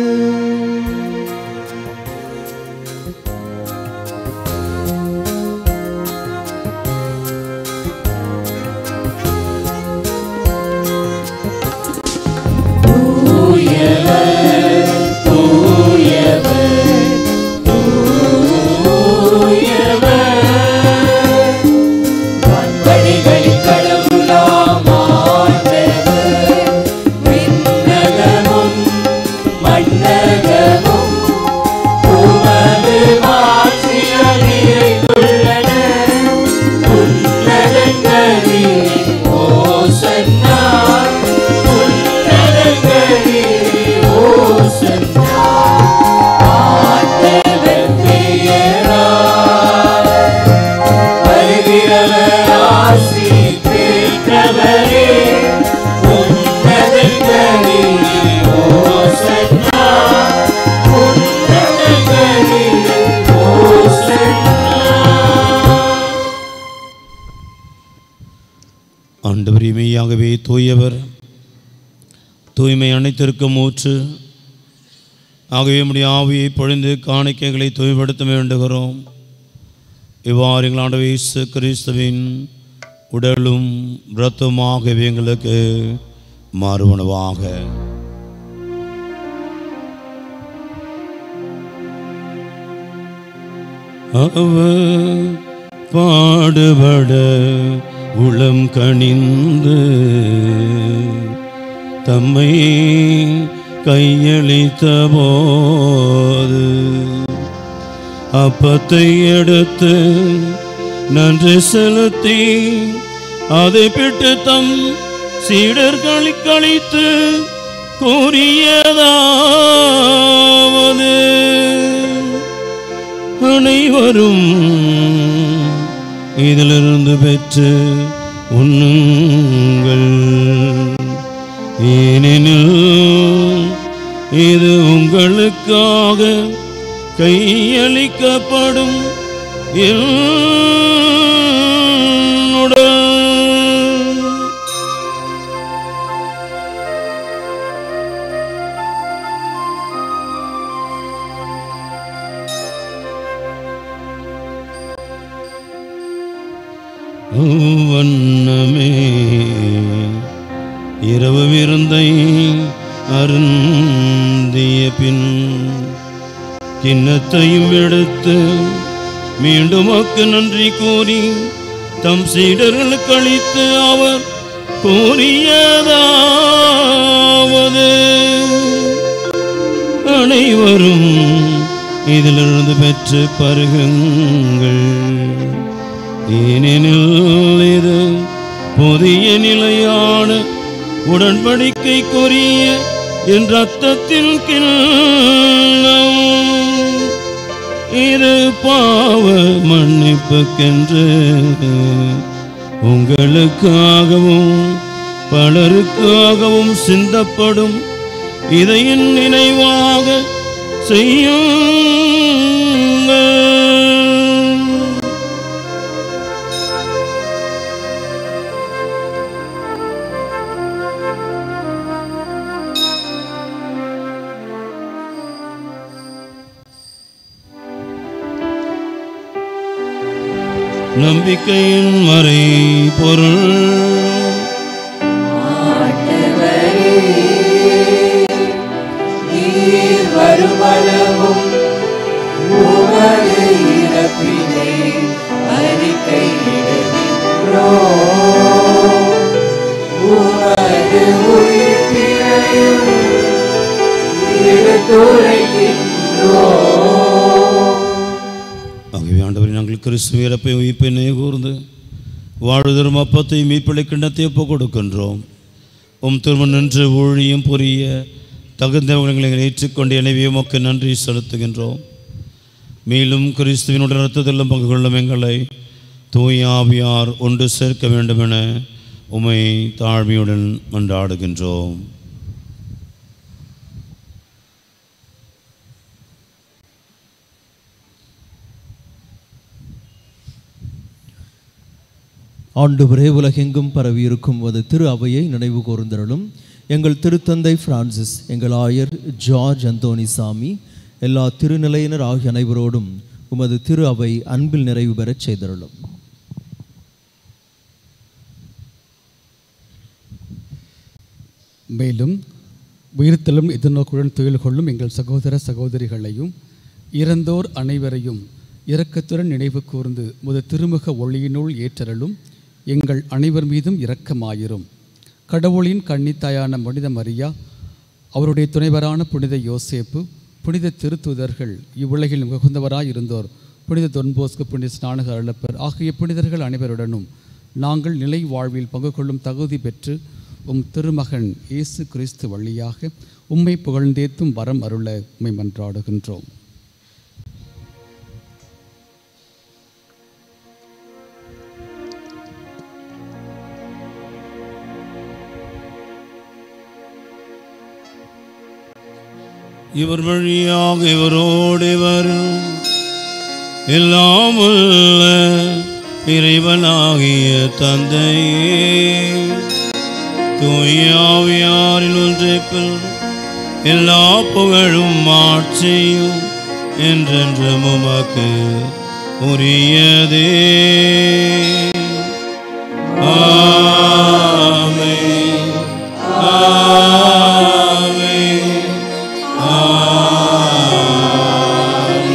ஆண்டவரே, மெய்யாகவே தூயவர், தூய்மை அனைத்திற்கும் ஊற்று. ஆகவே நம்முடைய ஆவியை பொழிந்து காணிக்கைகளை தூய்மைப்படுத்த வேண்டுகிறோம். இவ்வாறு எங்கள் ஆண்டவர் இயேசு கிறிஸ்துவின் உடலும் இரத்தமாகவே எங்களுக்கு மாறுவனவாக. அவர் பாடுபட உளம் கனிந்து தம்மை கையளித்த போது அப்பத்தை எடுத்து நன்றி செலுத்தி அதை பிட்டு தம் சீடர்களுக்கு அளித்து கூறியதாவது, அனைவரும் இதிலிருந்து பெற்று உண்ணுங்கள், ஏனெனில் இது உங்களுக்காக கையளிக்கப்படும் என் உடல். வண்ணமே இரவு விருந்தை அருந்திய பின் கிண்ணத்தையும் எடுத்து மீண்டும் நன்றி கூறி தம் சீடர்களுக்கு அளித்து அவர் கூறியதாவது, அனைவரும் இதிலிருந்து பெற்று பருகுங்கள், ஏனெனில் இது புதிய நிலையான உடன்படிக்கைக்குரிய என் இரத்தத்தின் கிண்ணம், இது பாவ மன்னிப்புக்கென்று உங்களுக்காகவும் பலருக்காகவும் சிந்தப்படும். இதை என் நினைவாக செய்யுங்கள். நம்பிக்கையின் மறை பொருள், வருமளவும் உமது இறப்பினை அறிக்கையிடுகின்றோம், உமது உயிர்ப்பினையும் எடுத்துரைக்கின்றோம். ஆகவே ஆண்டவரே, நாங்கள் கிறிஸ்துவின் இறப்பை உயிர்ப்பை நினைகூர்ந்து வாழ்தரும் அப்பத்தை மீட்பளை கிண்ணத்தை ஒப்புக் கொடுக்கின்றோம். உம் திருமணம் நின்று ஊழியம் புரிய தகுந்தவர்களை ஏற்றுக்கொண்டு எனவே உமக்கு நன்றி செலுத்துகின்றோம். மேலும் கிறிஸ்துவினுடைய இரத்தத்திலும் பங்கு கொள்ளும் எங்களை தூய ஆவியார் ஒன்று சேர்க்க வேண்டும் என உம்மை தாழ்மையுடன் மன்றாடுகின்றோம். ஆண்டவரே, உலகெங்கும் பரவியிருக்கும் அது திரு அவையை நினைவு கூர்ந்தருளும். எங்கள் திருத்தந்தை பிரான்சிஸ், எங்கள் ஆயர் ஜார்ஜ் அந்தோனிசாமி, எல்லா திருநிலையினர் ஆகிய அனைவரோடும் உமது திரு அவை அன்பில் நிறைவு பெறச் செய்தருளும். மேலும் உயிர்த்தலும் எதிர்நோக்குடன் துயில் கொள்ளும் எங்கள் சகோதர சகோதரிகளையும் இறந்தோர் அனைவரையும் இரக்கத்துடன் நினைவு கூர்ந்து முது திருமுக ஒளியினுள் ஏற்றருளும். எங்கள் அனைவர் மீதும் இரக்கமாயிரும். கடவுளின் கன்னித்தாயான புனித மரியா, அவருடைய துணைவரான புனித யோசேப்பு, புனித திருத்தூதர்கள், இவ்வுலகில் மிகுந்தவராய் இருந்தோர் புனித தொன்போஸ்கு, புனித ஸ்நானக அருளப்பர் ஆகிய புனிதர்கள் அனைவருடனும் நாங்கள் நிலை வாழ்வில் பங்கு கொள்ளும் தகுதி பெற்று உம் திருமகன் இயேசு கிறிஸ்து வழியாக உம்மை புகழ்ந்தேத்தும் வரம் அருள உம்மை மன்றாடுகின்றோம். இவர் வழியாக இவரோடு வரும் எல்லாம் உள்ள இறைவனாகிய தந்தையே, தூய ஆவியாரின் ஒன்றைப்பில் எல்லா புகழும் ஆட்சியும் என்றென்றும் உமக்கு உரியதே. ஆமென், ஆமென், ஆமென்.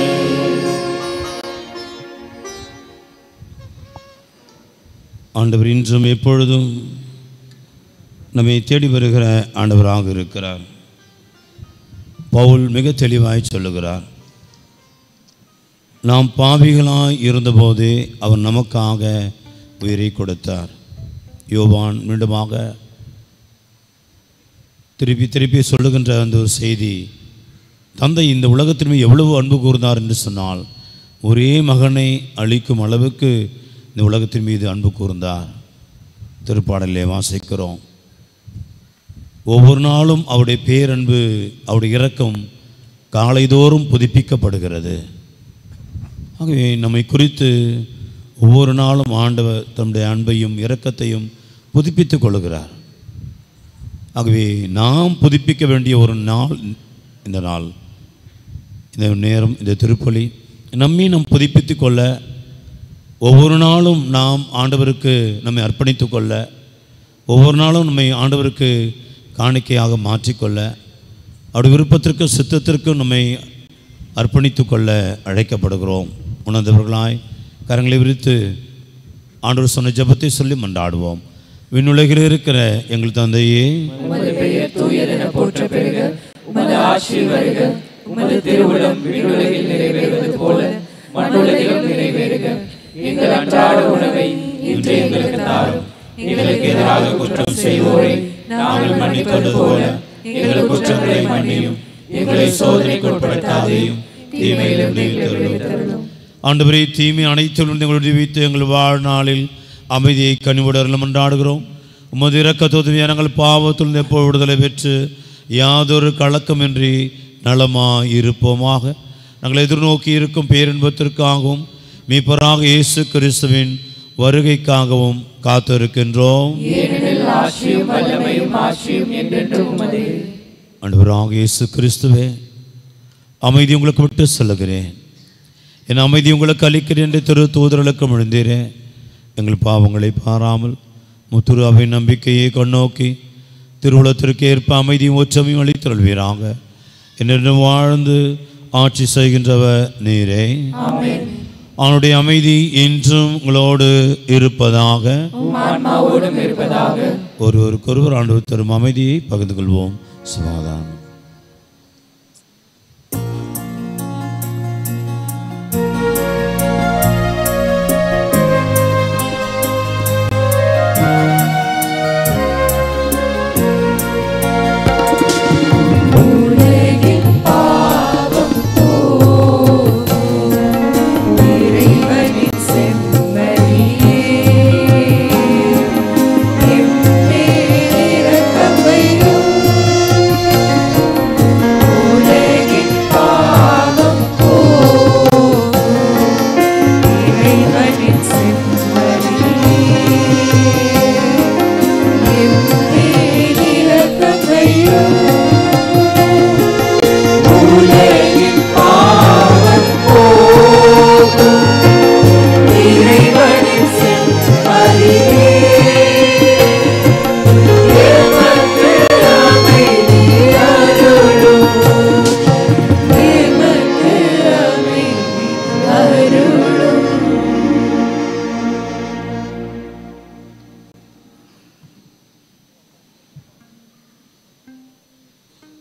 ஆண்டவர் இன்றும் எப்பொழுதும் நம்மை தேடி வருகிற ஆண்டவராக இருக்கிறார். பவுல் மிக தெளிவாய் சொல்லுகிறார், நாம் பாவிகளாய் இருந்தபோதே அவர் நமக்காக உயிரை கொடுத்தார். யோவான் மீண்டுமாக திருப்பி சொல்லுகின்ற அந்த ஒரு செய்தி, தந்தை இந்த உலகத்தின் மீது எவ்வளவு அன்பு கூர்ந்தார் என்று சொன்னால், ஒரே மகனை அளிக்கும் அளவுக்கு இந்த உலகத்தின் மீது அன்பு கூர்ந்தார். திருப்பாடலிலே வாசிக்கிறோம், ஒவ்வொரு நாளும் அவருடைய பேரன்பு, அவருடைய இரக்கம் காலைதோறும் புதுப்பிக்கப்படுகிறது. ஆகவே நம்மை குறித்து ஒவ்வொரு நாளும் ஆண்டவர் தம்முடைய அன்பையும் இரக்கத்தையும் புதுப்பித்து கொள்கிறார். ஆகவே நாம் புதுப்பிக்க வேண்டிய ஒரு நாள் இந்த நாள், இந்த நேரம், இந்த திருப்பலி நம்மை நாம் புதுப்பித்து கொள்ள, ஒவ்வொரு நாளும் நாம் ஆண்டவருக்கு நம்மை அர்ப்பணித்து கொள்ள, ஒவ்வொரு நாளும் நம்மை ஆண்டவருக்கு காணிக்கையாக மாற்றிக்கொள்ள, அவருடைய விருப்பத்திற்கு சித்தத்திற்கும் நம்மை அர்ப்பணித்து கொள்ள அழைக்கப்படுகிறோம். உணர்ந்தவர்களாய் கரங்களை விரித்து ஆண்டவர் சொன்ன ஜெபத்தை சொல்லி மன்றாடுவோம். விண்ணுலகில் இருக்கிற எங்கள் தந்தையே, உமது பெயர் தூயதென போற்ற பெறுக, உமது ஆட்சி வருக, உமது திருவுளம் விண்ணுலகில் நிறைவேறுவது போல மண்ணுலகிலும் நிறைவேறுக. எங்கள் அன்றாட உணவை இன்று எங்களுக்கு தாரும். எங்களுக்கு எதிராக குற்றம் செய்வோரை நாங்கள் மன்னிப்பது போல எங்கள் குற்றங்களை மன்னியும். எங்களை சோதனைக்கு உட்படுத்தாதேயும், தீமையிலிருந்து எங்களை விடுவித்தருளும். ஆண்டவரே, தீமை அனைத்திலும் எங்களுடைய விட்டு எங்கள் வாழ்நாளில் அமைதியை கனிவுடன் மன்றாடுகிறோம். உமது இரக்கத்தோடு நாங்கள் பாவத்தில் எப்போ விடுதலை பெற்று யாதொரு கலக்கமின்றி நலமாய் இருப்போமாக. நாங்கள் எதிர்நோக்கி இருக்கும் பேரின்பத்திற்காகவும் மீட்பராக இயேசு கிறிஸ்துவின் வருகைக்காகவும் காத்திருக்கின்றோம். ஆண்டவராக இயேசு கிறிஸ்துவே, அமைதி உங்களுக்கு விட்டு சொல்லுகிறேன், என் அமைதி உங்களுக்கு அளிக்கிறேன் என்று திரு தூதர்களுக்கு எழுந்தீரேன். எங்கள் பாவங்களை பாராமல் முத்துரு அவை நம்பிக்கையை கண்ணோக்கி திருவுளத்திற்கு ஏற்ப அமைதியும் ஒற்றமையும் அளித்தருள்வீராக. என்னென்றும் வாழ்ந்து ஆட்சி செய்கின்றவர் நீரே. அவனுடைய அமைதி என்றும் உங்களோடு இருப்பதாக. ஒருவருக்கொருவர் ஆண்டவர் தரும் அமைதியை பகிர்ந்து கொள்வோம். சமாதானம். Amen.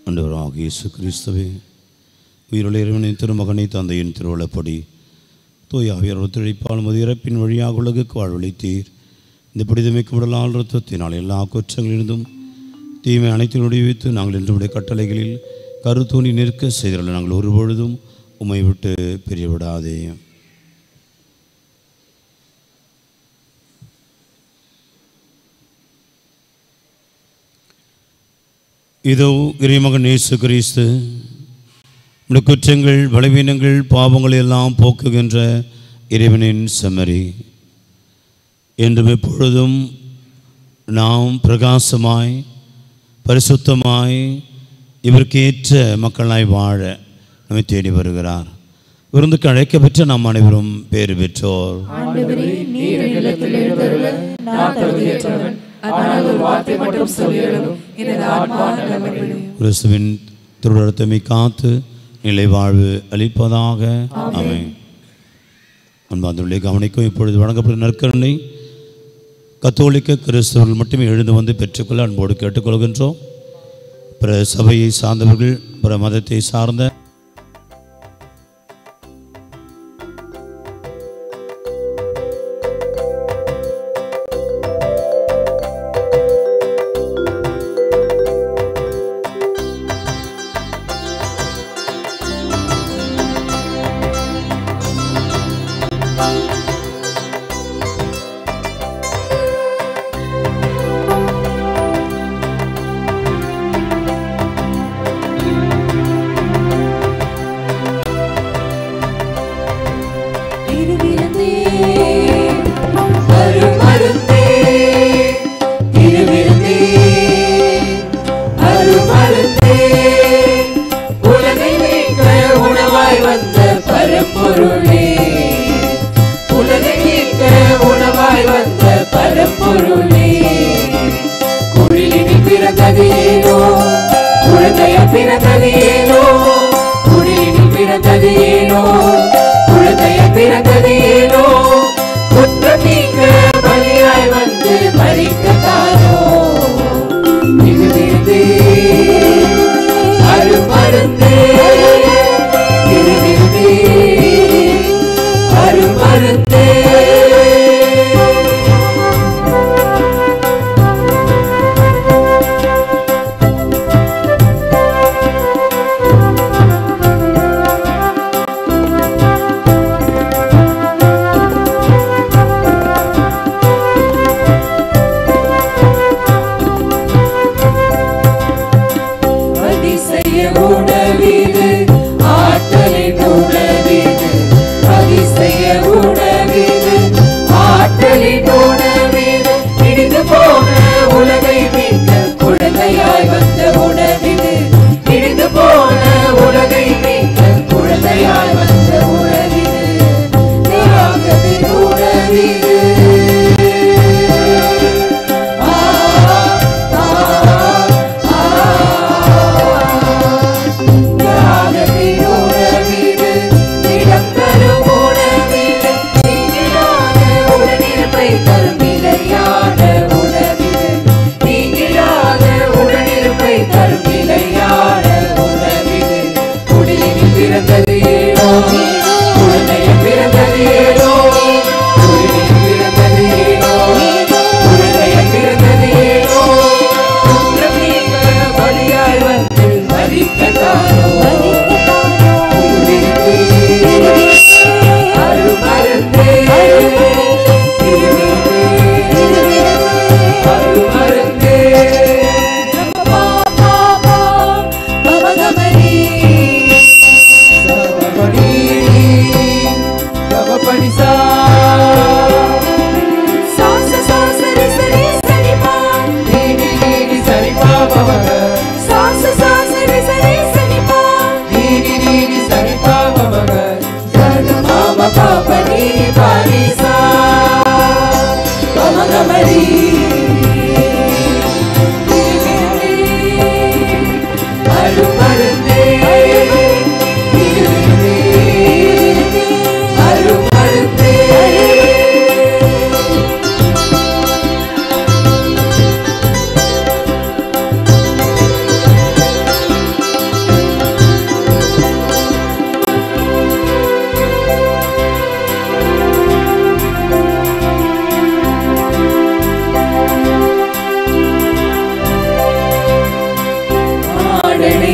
ஆண்டவராகிய இயேசு கிறிஸ்துவே, உயிருள்ள இறைவனின் திருமகனை தந்தையின் திருவுளப்படி தூய ஆவியார் ஒத்துழைப்பால் மது இறப்பின் வழியாக உலகுக்கு வாழ்வளித்தீர். இந்த புனிதமிக்க உடலால் இரத்தத்தினால் எல்லா குற்றங்களிலிருந்தும் தீமை அனைத்து நொடிவித்து நாங்கள் இன்றுடைய கட்டளைகளில் கருத்தூணி நிற்க செய்தவர்கள் நாங்கள் ஒருபொழுதும் உம்மை விட்டு பிரியவிடாதே. இதோ இறைமகன் இயேசு கிறிஸ்து நம்முடைய குற்றங்கள், பலவீனங்கள், பாவங்களை எல்லாம் போக்குகின்ற இறைவனின் செம்மறி. என்றும் எப்பொழுதும் நாம் பிரகாசமாய் பரிசுத்தமாய் இவருக்கு ஏற்ற மக்களாய் வாழ நம்மை தேடி வருகிறார். விருந்துக்கு அழைக்கப்பெற்ற நாம் அனைவரும் பேறு பெற்றோர். கிறிஸ்துவின் திருவுளத்தை காத்து நிலை வாழ்வு அளிப்பதாக. ஆமென். அன்பார்ந்தவர்களே, கவனிக்கும் இப்பொழுது வழங்கப்படும் நற்கருணை கத்தோலிக்க கிறிஸ்தவர்கள் மட்டுமே எழுந்து வந்து பெற்றுக்கொள்ள அன்போடு கேட்டுக்கொள்கின்றோம். பிற சபையை சார்ந்தவர்கள், பிற மதத்தை சார்ந்த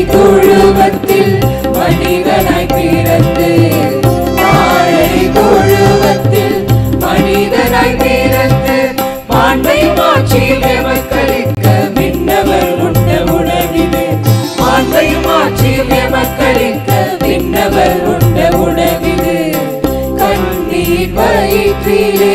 தொழுவத்தில் மனிதனாய் பிறந்து தாழை தொழுவத்தில் மனிதனாய் பிறந்து மாண்பை மாற்றி எமக்களிக்க விண்ணவர் உண்ட உணவிது மாண்பை மாற்றி எமக்களிக்க விண்ணவர் உண்ட உணவிது கண்ணீர் வயிற்றிலே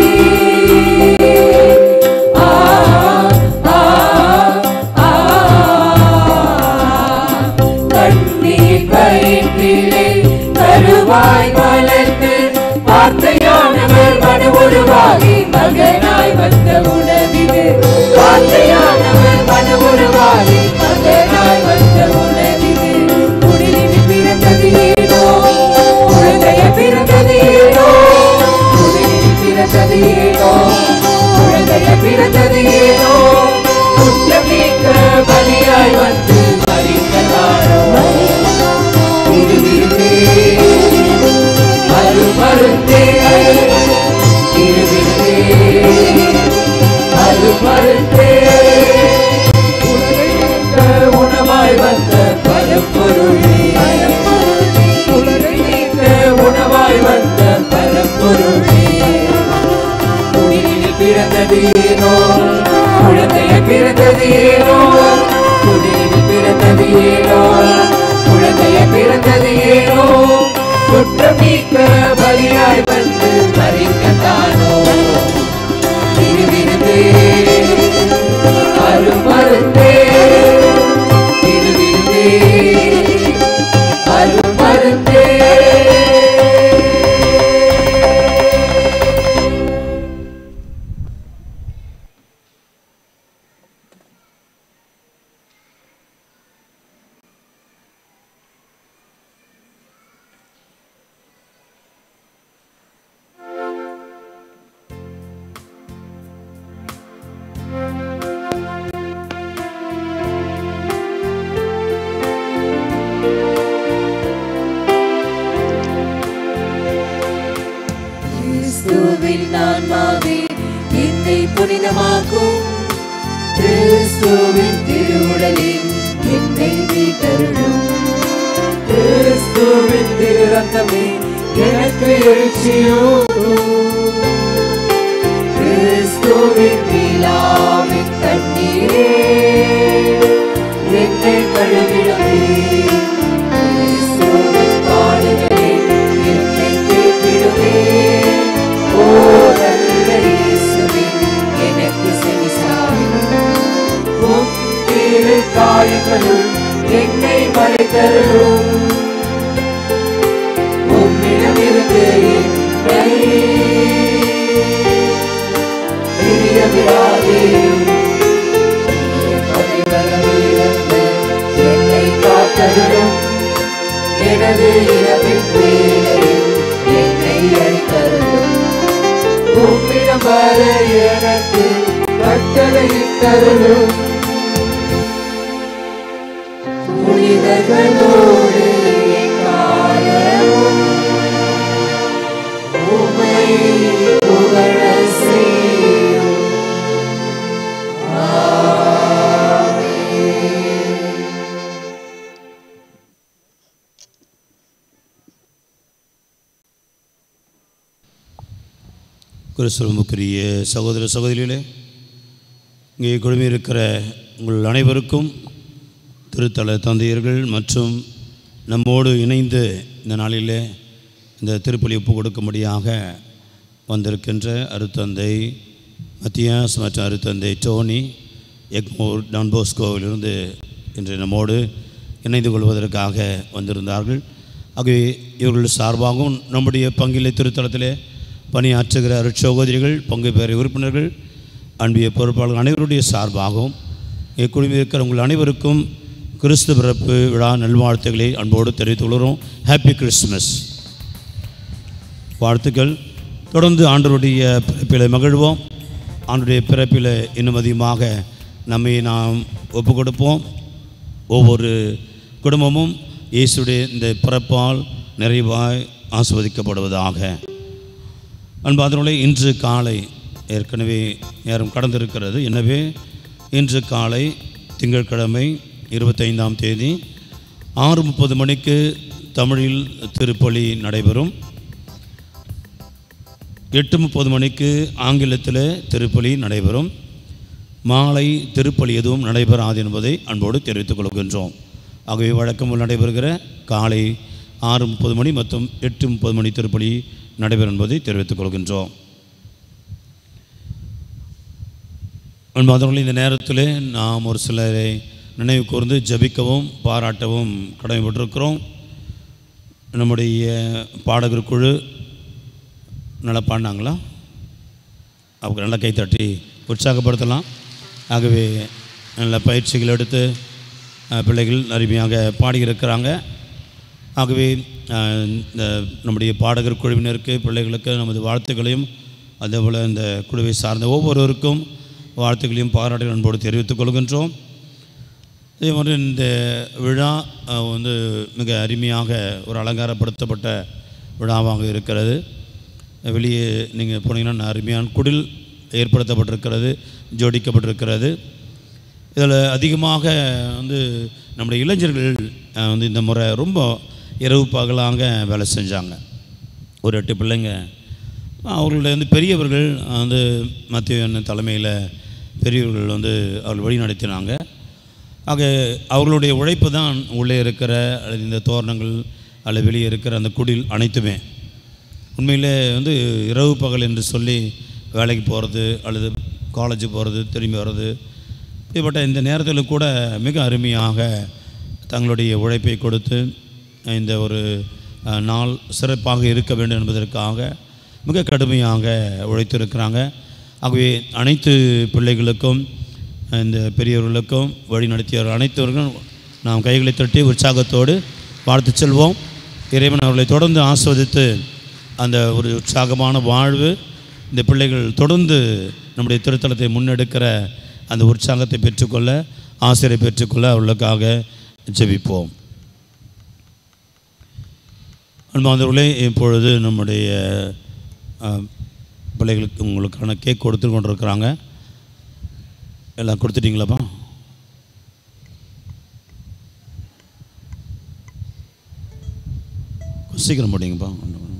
கருவாய் வளர்ந்து வார்த்தையானவர் மன உருவாகி மகனாய் வந்த உணவிது வார்த்தையானவர் மன உருவாகி மகனாய் வந்த உணவிது குடிலில் பிறந்தது ஏனோ குழந்தைய பிறந்தது ஏனோ குடிலில் பிறந்தது ஏனோ குழந்தைய பிறந்தது ஏனோ குற்றம் நீக்க பலியாய் வந்து மறித்ததாரோ மருந்தே திருவிழே அது மருந்தே உணவாய் வந்த பரப்பொருளே உலகை நீக்க உணவாய் வந்த பரப்பொருளே குடிலில் பிறந்தது ஏனோ குழந்தைய பிறந்தது ஏனோ குடிலில் பிறந்தது ஏனோ குழந்தைய பிறந்தது ஏனோ குற்றம் நீக்க பலியாய் வந்து மறிக்கத்தானோ திருவிருந்தே அருமருந்தே திருவிருந்தே அருமருந்தே கிறிஸ்துவின் ஆன்மாவே என்னை புனிதமாக்கும் கிறிஸ்துவின் திருவுடலில் என்னை மீட்டருளும் கிறிஸ்துவின் திரு ரத்தமே எனக்கு எழுச்சியூட்டும் கிறிஸ்துவின் விழாவின் தண்ணீரே என்னை கழுவிடுமே கிறிஸ்துவின் பாடுகளில் என்னை கேட்டிடுமே ஓ நல்ல இயேசுவே எனக்கு செவிசாயும் உம் திரு காயங்களுள் என்னை மறைத்தருளும் உம்மிடமிருந்து என்னை பிரிய விடாதேயும் பகைவரமிருந்து என்னை காத்தருளும் எனது இரவின் வேளையில் என்னை அழைத்தருளும் உம்மிடம் வர எனக்கு கட்டளையிட்டருளும் புனிதர்களோடு எக்காலமும் உம்மை புகழ செய்யும் கிறிஸ்துவுக்குரிய சகோதர சகோதரிகளே, இங்கே குழுமியிருக்கிற உங்கள் அனைவருக்கும் திருத்தல தந்தையர்கள் மற்றும் நம்மோடு இணைந்து இந்த நாளிலே இந்த திருப்பலி ஒப்பு கொடுக்கும்படியாக வந்திருக்கின்ற அருத்தந்தை மத்தியாஸ் மற்றும் அருத்தந்தை டோனி எக்மோர் டான்போஸ்கோவிலிருந்து இன்று நம்மோடு இணைந்து கொள்வதற்காக வந்திருந்தார்கள். ஆகவே இவர்கள் சார்பாகவும் நம்முடைய பங்கிலை திருத்தலத்திலே பணியாற்றுகிற அருட்சகோதரிகள் பங்கு பெற உறுப்பினர்கள் அன்பிய பொறுப்பாளர்கள் அனைவருடைய சார்பாகவும் இக்குழுவில் இருக்கிற உங்கள் அனைவருக்கும் கிறிஸ்து பிறப்பு விழா நல்வாழ்த்துக்களை அன்போடு தெரிவித்துக் கொள்கிறோம். ஹாப்பி கிறிஸ்மஸ் வாழ்த்துக்கள். தொடர்ந்து ஆண்டவருடைய பிறப்பில் மகிழ்வோம். ஆண்டுடைய பிறப்பில் இன்னும் அதிகமாக நம்மை நாம் ஒப்பு கொடுப்போம். ஒவ்வொரு குடும்பமும் இயேசுடைய இந்த பிறப்பால் நிறைவாய் ஆஸ்வதிக்கப்படுவதாக. அன்பாதவர்களே, இன்று காலை ஏற்கனவே நேரம் கடந்திருக்கிறது. எனவே இன்று காலை திங்கட்கிழமை 25ஆம் தேதி 6:30 மணிக்கு தமிழில் திருப்பலி நடைபெறும். 8:30 மணிக்கு ஆங்கிலத்தில் திருப்பலி நடைபெறும். மாலை திருப்பலி எதுவும் நடைபெறாது என்பதை அன்போடு தெரிவித்துக் கொள்கின்றோம். ஆகவே வழக்கம் போல் நடைபெறுகிற காலை 6:30 மணி மற்றும் 8:30 மணி திருப்பலி நடைபெறும் என்பதை தெரிவித்துக் கொள்கின்றோம். அன்பார்ந்தவர்களே, இந்த நேரத்தில் நாம் ஒரு சிலரை நினைவு கூர்ந்து ஜபிக்கவும் பாராட்டவும் கடமைப்பட்டிருக்கிறோம். நம்முடைய பாடகர் குழு நல்லா பாடினாங்களா? அவங்க நல்லா கைத்தட்டி உற்சாகப்படுத்தலாம். ஆகவே நல்ல பயிற்சிகள் எடுத்து பிள்ளைகள் அருமையாக பாடியிருக்கிறாங்க. ஆகவே இந்த நம்முடைய பாடகர் குழுவினருக்கு பிள்ளைகளுக்கு நமது வாழ்த்துக்களையும் அதேபோல் இந்த குழுவை சார்ந்த ஒவ்வொருவருக்கும் வாழ்த்துக்களையும் பாராட்டுகள் அன்போடு தெரிவித்துக் கொள்கின்றோம். அதே மாதிரி இந்த விழா மிக அருமையாக ஒரு அலங்காரப்படுத்தப்பட்ட விழாவாக இருக்கிறது. வெளியே நீங்கள் போனீங்கன்னா அருமையான குடில் ஏற்படுத்தப்பட்டிருக்கிறது, ஜோடிக்கப்பட்டிருக்கிறது. இதில் அதிகமாக நம்முடைய இளைஞர்கள் இந்த முறை ரொம்ப இரவு பகலாக வேலை செஞ்சாங்க. ஒரு 8 பிள்ளைங்க. அவர்களுடைய பெரியவர்கள் மத்திய தலைமையில் பெரியவர்கள் அவர்கள் வழி நடத்தினாங்க. ஆக அவர்களுடைய உழைப்பு தான் உள்ளே இருக்கிற அல்லது இந்த தோரணங்கள் அல்லது வெளியே இருக்கிற அந்த குடில் அனைத்துமே. உண்மையிலே இரவு பகல் என்று சொல்லி வேலைக்கு போகிறது அல்லது காலேஜுக்கு போகிறது திரும்பி வர்றது இப்படிப்பட்ட இந்த நேரத்தில் கூட மிக அருமையாக தங்களுடைய உழைப்பை கொடுத்து இந்த ஒரு நாள் சிறப்பாக இருக்க வேண்டும் என்பதற்காக மிக கடுமையாக உழைத்திருக்கிறாங்க. ஆகவே அனைத்து பிள்ளைகளுக்கும் இந்த பெரியவர்களுக்கும் வழி நடத்தியவர்கள் அனைத்தவர்களும் நாம் கைகளை தட்டி உற்சாகத்தோடு வாழ்த்து செல்வோம். இறைவன் அவர்களை தொடர்ந்து ஆஸ்வதித்து அந்த ஒரு உற்சாகமான வாழ்வு இந்த பிள்ளைகள் தொடர்ந்து நம்முடைய திருத்தலத்தை முன்னெடுக்கிற அந்த உற்சாகத்தை பெற்றுக்கொள்ள ஆசிரியரை பெற்றுக்கொள்ள அவர்களுக்காக ஜெபிப்போம். அன்பார்ந்தவர்களே, இப்பொழுது நம்முடைய பிள்ளைகளுக்கு உங்களுக்கான கேக் கொடுத்து கொண்டிருக்கிறாங்க. எல்லாம் கொடுத்துட்டிங்களாப்பா? சீக்கிரம் போட்டிங்கப்பா.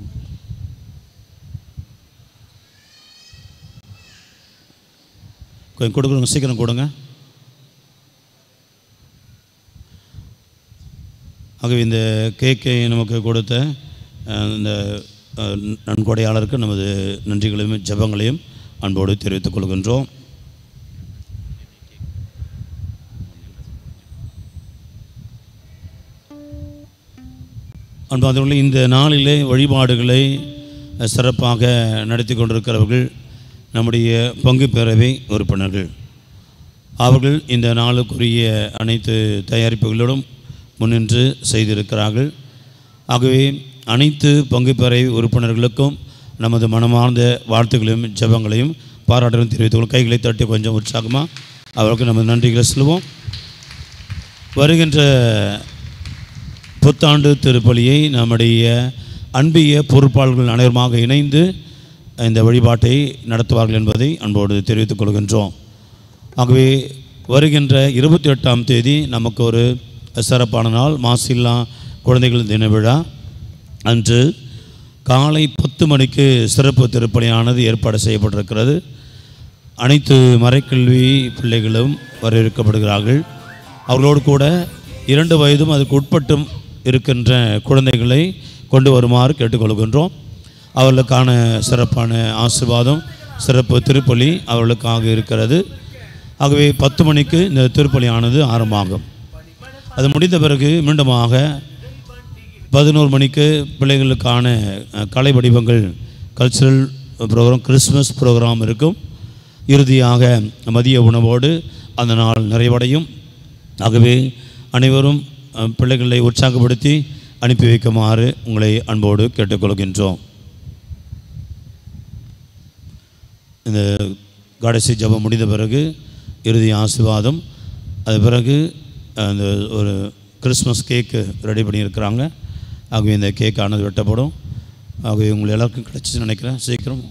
கொஞ்சம் கொடுக்குறோங்க, சீக்கிரம் கொடுங்க. ஆகவே இந்த கேக்கை நமக்கு கொடுத்த இந்த நன்கொடையாளருக்கு நமது நன்றிகளையும் ஜெபங்களையும் அன்போடு தெரிவித்துக் கொள்கின்றோம். அன்பார்ந்தவர்களே, இந்த நாளிலே வழிபாடுகளை சிறப்பாக நடத்தி கொண்டிருக்கிறவர்கள் நம்முடைய பங்கு பேரவை உறுப்பினர்கள். அவர்கள் இந்த நாளுக்குரிய அனைத்து தயாரிப்புகளோடும் முன்னின்று செய்திருக்கிறார்கள். ஆகவே அனைத்து பங்கு பேரவை உறுப்பினர்களுக்கும் நமது மனமார்ந்த வாழ்த்துக்களையும் ஜெபங்களையும் பாராட்டையும் தெரிவித்துக்கொள்ளும். கைகளை தட்டி கொஞ்சம் உற்சாகமாக அவர்களுக்கு நமது நன்றிகளை சொல்லுவோம். வருகின்ற புத்தாண்டு திருப்பலியை நம்முடைய அன்பிய பொறுப்பாளர்கள் அனைவருமாக இணைந்து இந்த வழிபாட்டை நடத்துவார்கள் என்பதை அன்போடு தெரிவித்துக் கொள்கின்றோம். ஆகவே வருகின்ற 28ஆம் தேதி நமக்கு ஒரு சிறப்பான நாள், மாசில்லா குழந்தைகள் தின விழா. அன்று காலை 10 மணிக்கு சிறப்பு திருப்பலியானது ஏற்பாடு செய்யப்பட்டிருக்கிறது. அனைத்து மறைக்கல்வி பிள்ளைகளும் வரவேற்கப்படுகிறார்கள். அவர்களோடு கூட 2 வயதும் அதுக்கு உட்பட்டும் இருக்கின்ற குழந்தைகளை கொண்டு வருமாறு கேட்டுக்கொள்கின்றோம். அவர்களுக்கான சிறப்பான ஆசீர்வாதம் சிறப்பு திருப்பலி அவர்களுக்காக இருக்கிறது. ஆகவே 10 மணிக்கு இந்த திருப்பலியானது ஆரம்பமாகும். அது முடிந்த பிறகு மீண்டுமாக 11 மணிக்கு பிள்ளைகளுக்கான கலை வடிவங்கள் கல்ச்சுரல் ப்ரோக்ராம், கிறிஸ்மஸ் ப்ரோக்ராம் இருக்கும். இறுதியாக மதிய உணவோடு அந்த நாள் நிறைவடையும். ஆகவே அனைவரும் பிள்ளைகளை உற்சாகப்படுத்தி அனுப்பி வைக்குமாறு உங்களை அன்போடு கேட்டுக்கொள்கின்றோம். இந்த கடைசி ஜெபம் முடிந்த பிறகு இறுதி ஆசீர்வாதம், அது பிறகு அந்த ஒரு கிறிஸ்மஸ் கேக்கு ரெடி பண்ணியிருக்கிறாங்க. ஆகவே இந்த கேக்கானது வெட்டப்படும். ஆகவே உங்களை எல்லாருக்கும் கிடச்சின்னு நினைக்கிறேன். சீக்கிரம்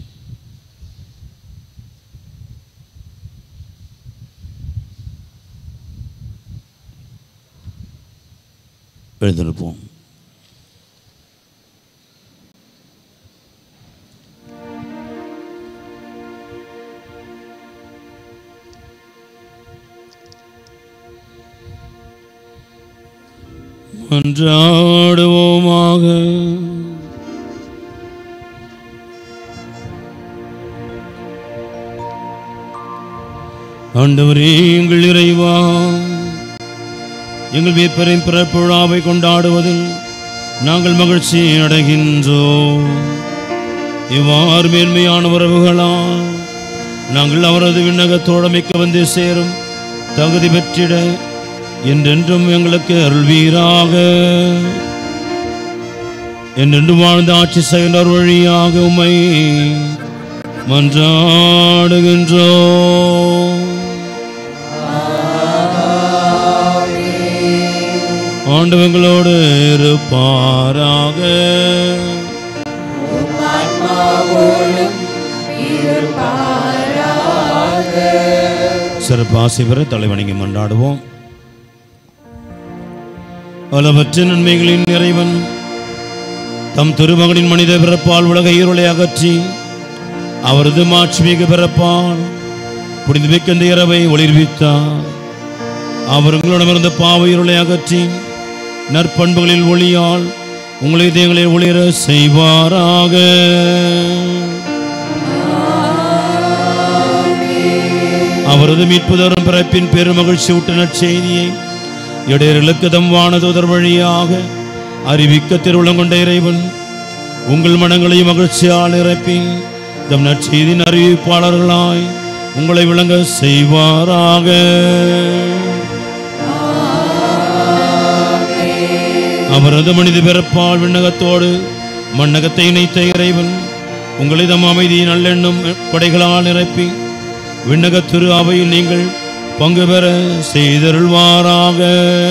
எழுந்திருப்போம். மன்றாடுவோமாக. ஆண்டவரே எங்கள் இறைவா, எங்கள் மீட்பரின் பிறப்பு விழாவை கொண்டாடுவதில் நாங்கள் மகிழ்ச்சி அடைகின்றோம். இவ்வாறு மேன்மையான உறவுகளால் நாங்கள் அவரது விண்ணக தோழமைக்கு வந்து சேரும் தகுதி பெற்றிட என்றென்றும் எங்களுக்கு அருள்வீராக. என்றென்றும் வாழ்ந்த ஆட்சி செய்கின்ற வழியாக உம்மை மன்றாடுகின்றோம். ஆண்டவங்களோடு இருப்பாராக. சிறப்பு ஆசி பெற தலைவணங்கி மன்றாடுவோம். அளவற்ற நன்மைகளின் இறைவன் தம் திருமகனின் மனித பிறப்பால் உலக இருளை அகற்றி அவரது மாட்சிமிகு பிறப்பால் புனிதமிக்க இந்த இரவை ஒளிர்வித்தார். அவர் உங்களிடமிருந்த பாவ இருளை அகற்றி நற்பண்புகளில் ஒளியால் உங்களை இதயங்களை ஒளிர செய்வாராக. அவரது மீட்பு தரும் பிறப்பின் பெருமகிழ்ச்சி ஊட்ட நற்செய்தியை இடையர்களுக்கு தம் வானதூதர் வழியாக அறிவிக்க திருவுளம் கொண்ட இறைவன் உங்கள் மனங்களையும் மகிழ்ச்சியால் நிரப்பி தம் நற்செய்தியின் அறிவிப்பாளர்களாய் உங்களை விளங்க செய்வாராக. அவரது மனித பிறப்பால் விண்ணகத்தோடு மண்ணகத்தை இணைத்த இறைவன் உங்களை தம் அமைதியின் நல்லெண்ணம் கொடைகளால் நிரப்பி விண்ணக திரு அவையில் நீங்கள் பங்கு பெற செய்தருள்வாராக.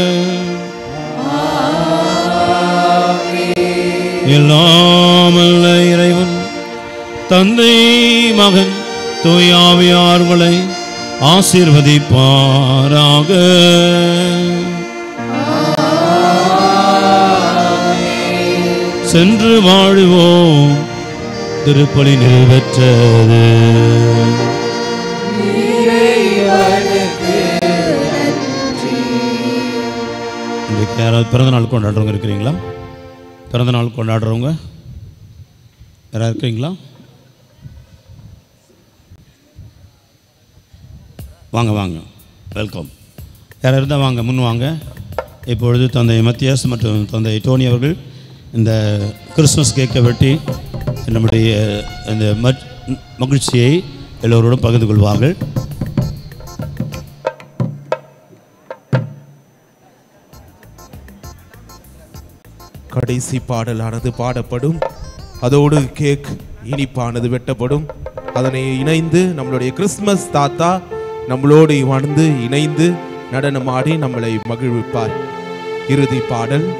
எல்லாம் இறைவன் தந்தை மகன் தூய ஆவியார் உங்களை ஆசீர்வதிப்பாராக. சென்று வாழுவோம். திருப்பலி நிறைவேற்றது. இன்றைக்கு யாராவது பிறந்த நாள் கொண்டாடுறவங்க இருக்கிறீங்களா? பிறந்த நாள் கொண்டாடுறவங்க யாராவது இருக்கிறீங்களா? வாங்க வாங்க, வெல்கம். யாராவது இருந்தால் வாங்க, முன் வாங்க. இப்பொழுது தந்தை மத்தியாஸ் மற்றும் தந்தை டோனி அவர்கள் இந்த கிறிஸ்மஸ் கேக்கை வெட்டி நம்முடைய இந்த மகிழ்ச்சியை எல்லோரோடும் பகிர்ந்து கொள்வார்கள். கடைசி பாடலானது பாடப்படும். அதோடு கேக் இனிப்பானது வெட்டப்படும். அதனை இணைந்து நம்மளுடைய கிறிஸ்மஸ் தாத்தா நம்மளோடு வந்து இணைந்து நடனமாடி நம்மளை மகிழ்விப்பார். இறுதி பாடல்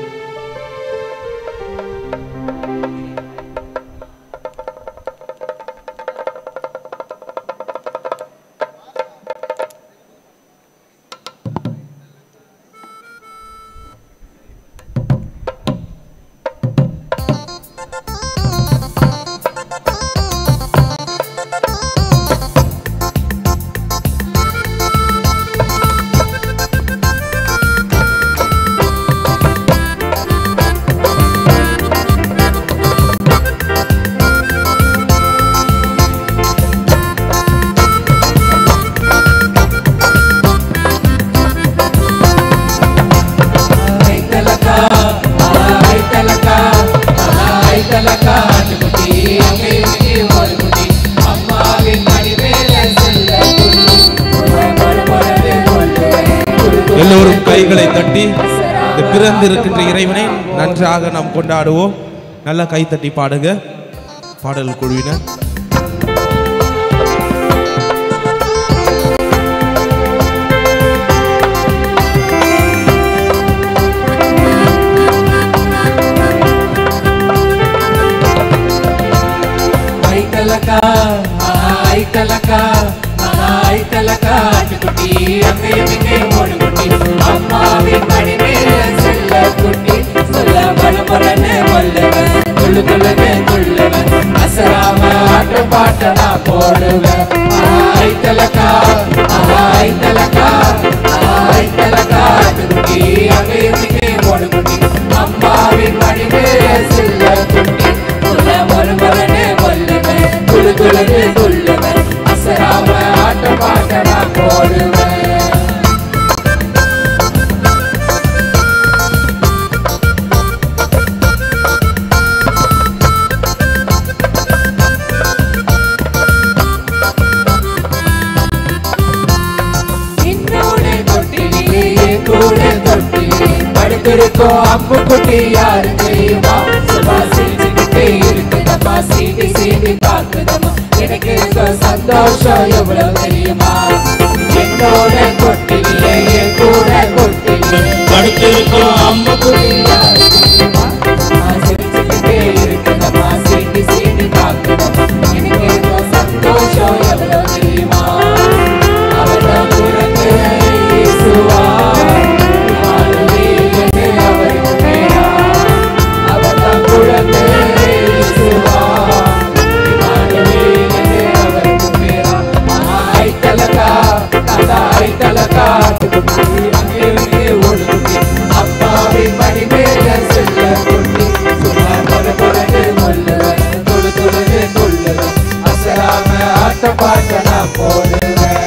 எல்லோரும் கைகளை தட்டி இந்த பிறந்து இருக்கின்ற இறைவனை நன்றாக நாம் கொண்டாடுவோம். நல்லா கை தட்டி பாடுங்க பாடல் குழுவினர். அம்மாவின் மடி மேல செல்ல குட்டி பாட்ட நான் போடுவேன். ஐத்தலக்கா ஐத்தலக்கா ஐத்தலக்கா குட்டி அங்கே ஓடு குட்டி அம்மாவின் மடிவே செல்ல குட்டி உள்ள ஒருவனே கொல்லுவேன் குழு குழுன்னு கொல்லுவேன் அசராம ஆட்ட பாட்ட நான் போடுவேன். படுத்திருக்கோம் அம்பு குட்டி யாரு தெரியுமா? சும்மா சிரிச்சுக்கிட்டே இருக்குதம்மா சீண்டி சீண்டி பார்க்குதம்மா எனக்கு இருக்க சந்தோஷம் எவ்வளவு தெரியுமா? என்னோட கொட்டிலே என் கூட கொட்டிலே படுத்திருக்கோம் அம்பு குட்டி யாரு தெரியுமா? சும்மா சிரிச்சுக்கிட்டே இருக்குதம்மா சீண்டி சீண்டி பார்க்குதம்மா எனக்கு இருக்க சந்தோஷம் எவ்வளவு தெரியுமா? அவர்தான் குழந்தை இயேசுவா பாட்ட நான் போடுவேன்.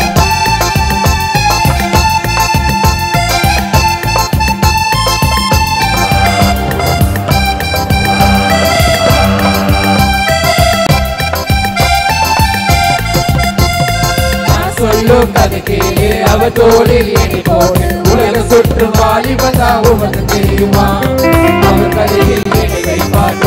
சொல்லும் கதை கேளு அவ தோளில் எடி போடு உலக சுற்று வாலிபதா உமக்கு தெரியுமா? அவர் கதையில் எடி வைப்பார்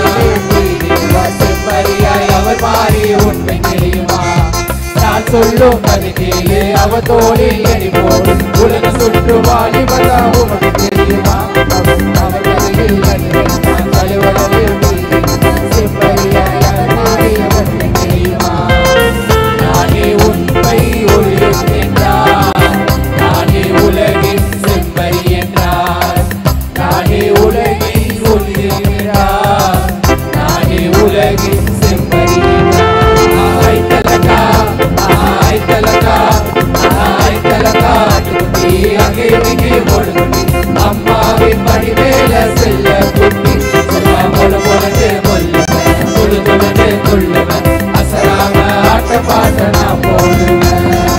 செம்மறியாய் அவர் மாறி உண்மை தெரியுமா? நான் சொல்லும் கதை கேளு அவ தோளில் எடி போடு உலக சுற்று வாலிபதா உமக்கு தெரியுமா? அவர் கதையில் எடி வைப்பார் தலைவலில் செம்மறியாய் அவர் மாறி உண்மை தெரியுமா? நானே உண்மை ஒளி என்றார் நானே உலகின் செம்மறி என்றார் நானே உலகின் ஒளி என்றார் நானே உலகின் செம்மறி என்றார். ஐத்தலக்கா ஐத்தலக்கா ஐத்தலக்கா குட்டி அங்கே இங்கே ஓடு குட்டி அம்மாவின் படி மேல செல்ல குட்டி சொல்ல மொழ மொழந்து கொல்லுவேன் குழு குழுந்து கொள்ளுவேன் அசராம ஆட்ட பாட்ட நான் போடுவேன்.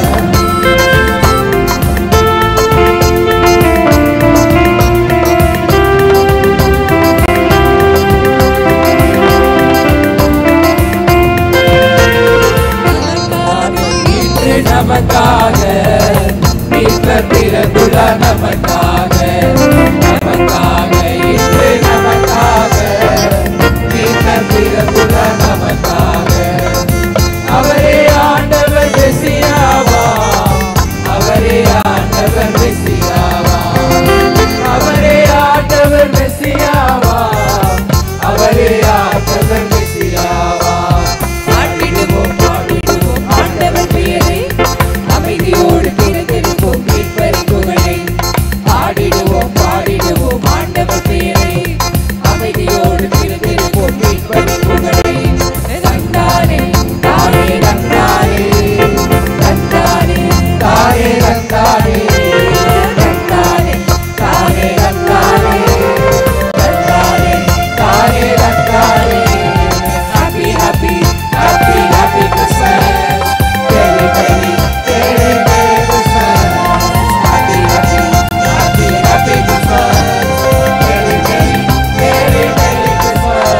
இன்று நமக்காக மீட்பர் பிறந்துள்ளார் நமக்காக நமக்காக இன்று நமக்காக மீட்பர் பிறந்துள்ளார் நமக்காக அவரே ஆண்டவர் மெசியாவா அவரே ஆண்டவர் மெசியாவா அவரே ஆண்டவர் மெசியாவா அவரே ஆண்டவர் மெசியாவா. பாடிடுவோம் பாடிடுவோம் ஆண்டவர் பெயரை அமைதியோடு பிறந்திருப்போம் மீட்பர் புகழை பாடிடுவோம் பாடிடுவோம் ஆண்டவர் பெயரை அமைதியோடு பிறந்திருப்போம் மீட்பர் புகழை. தந்தானே தானே தந்தானே தந்தானே தானே தந்தானே தந்தானே தானே தந்தானே தந்தானே தானே தந்தானே. Happy happy happy happy Christmas very very very very Christmas. Happy happy happy happy Christmas very very very very Christmas.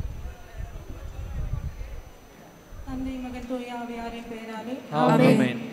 தந்தை மகன் தூய ஆவியாரின் பெயராலே ஆமென்.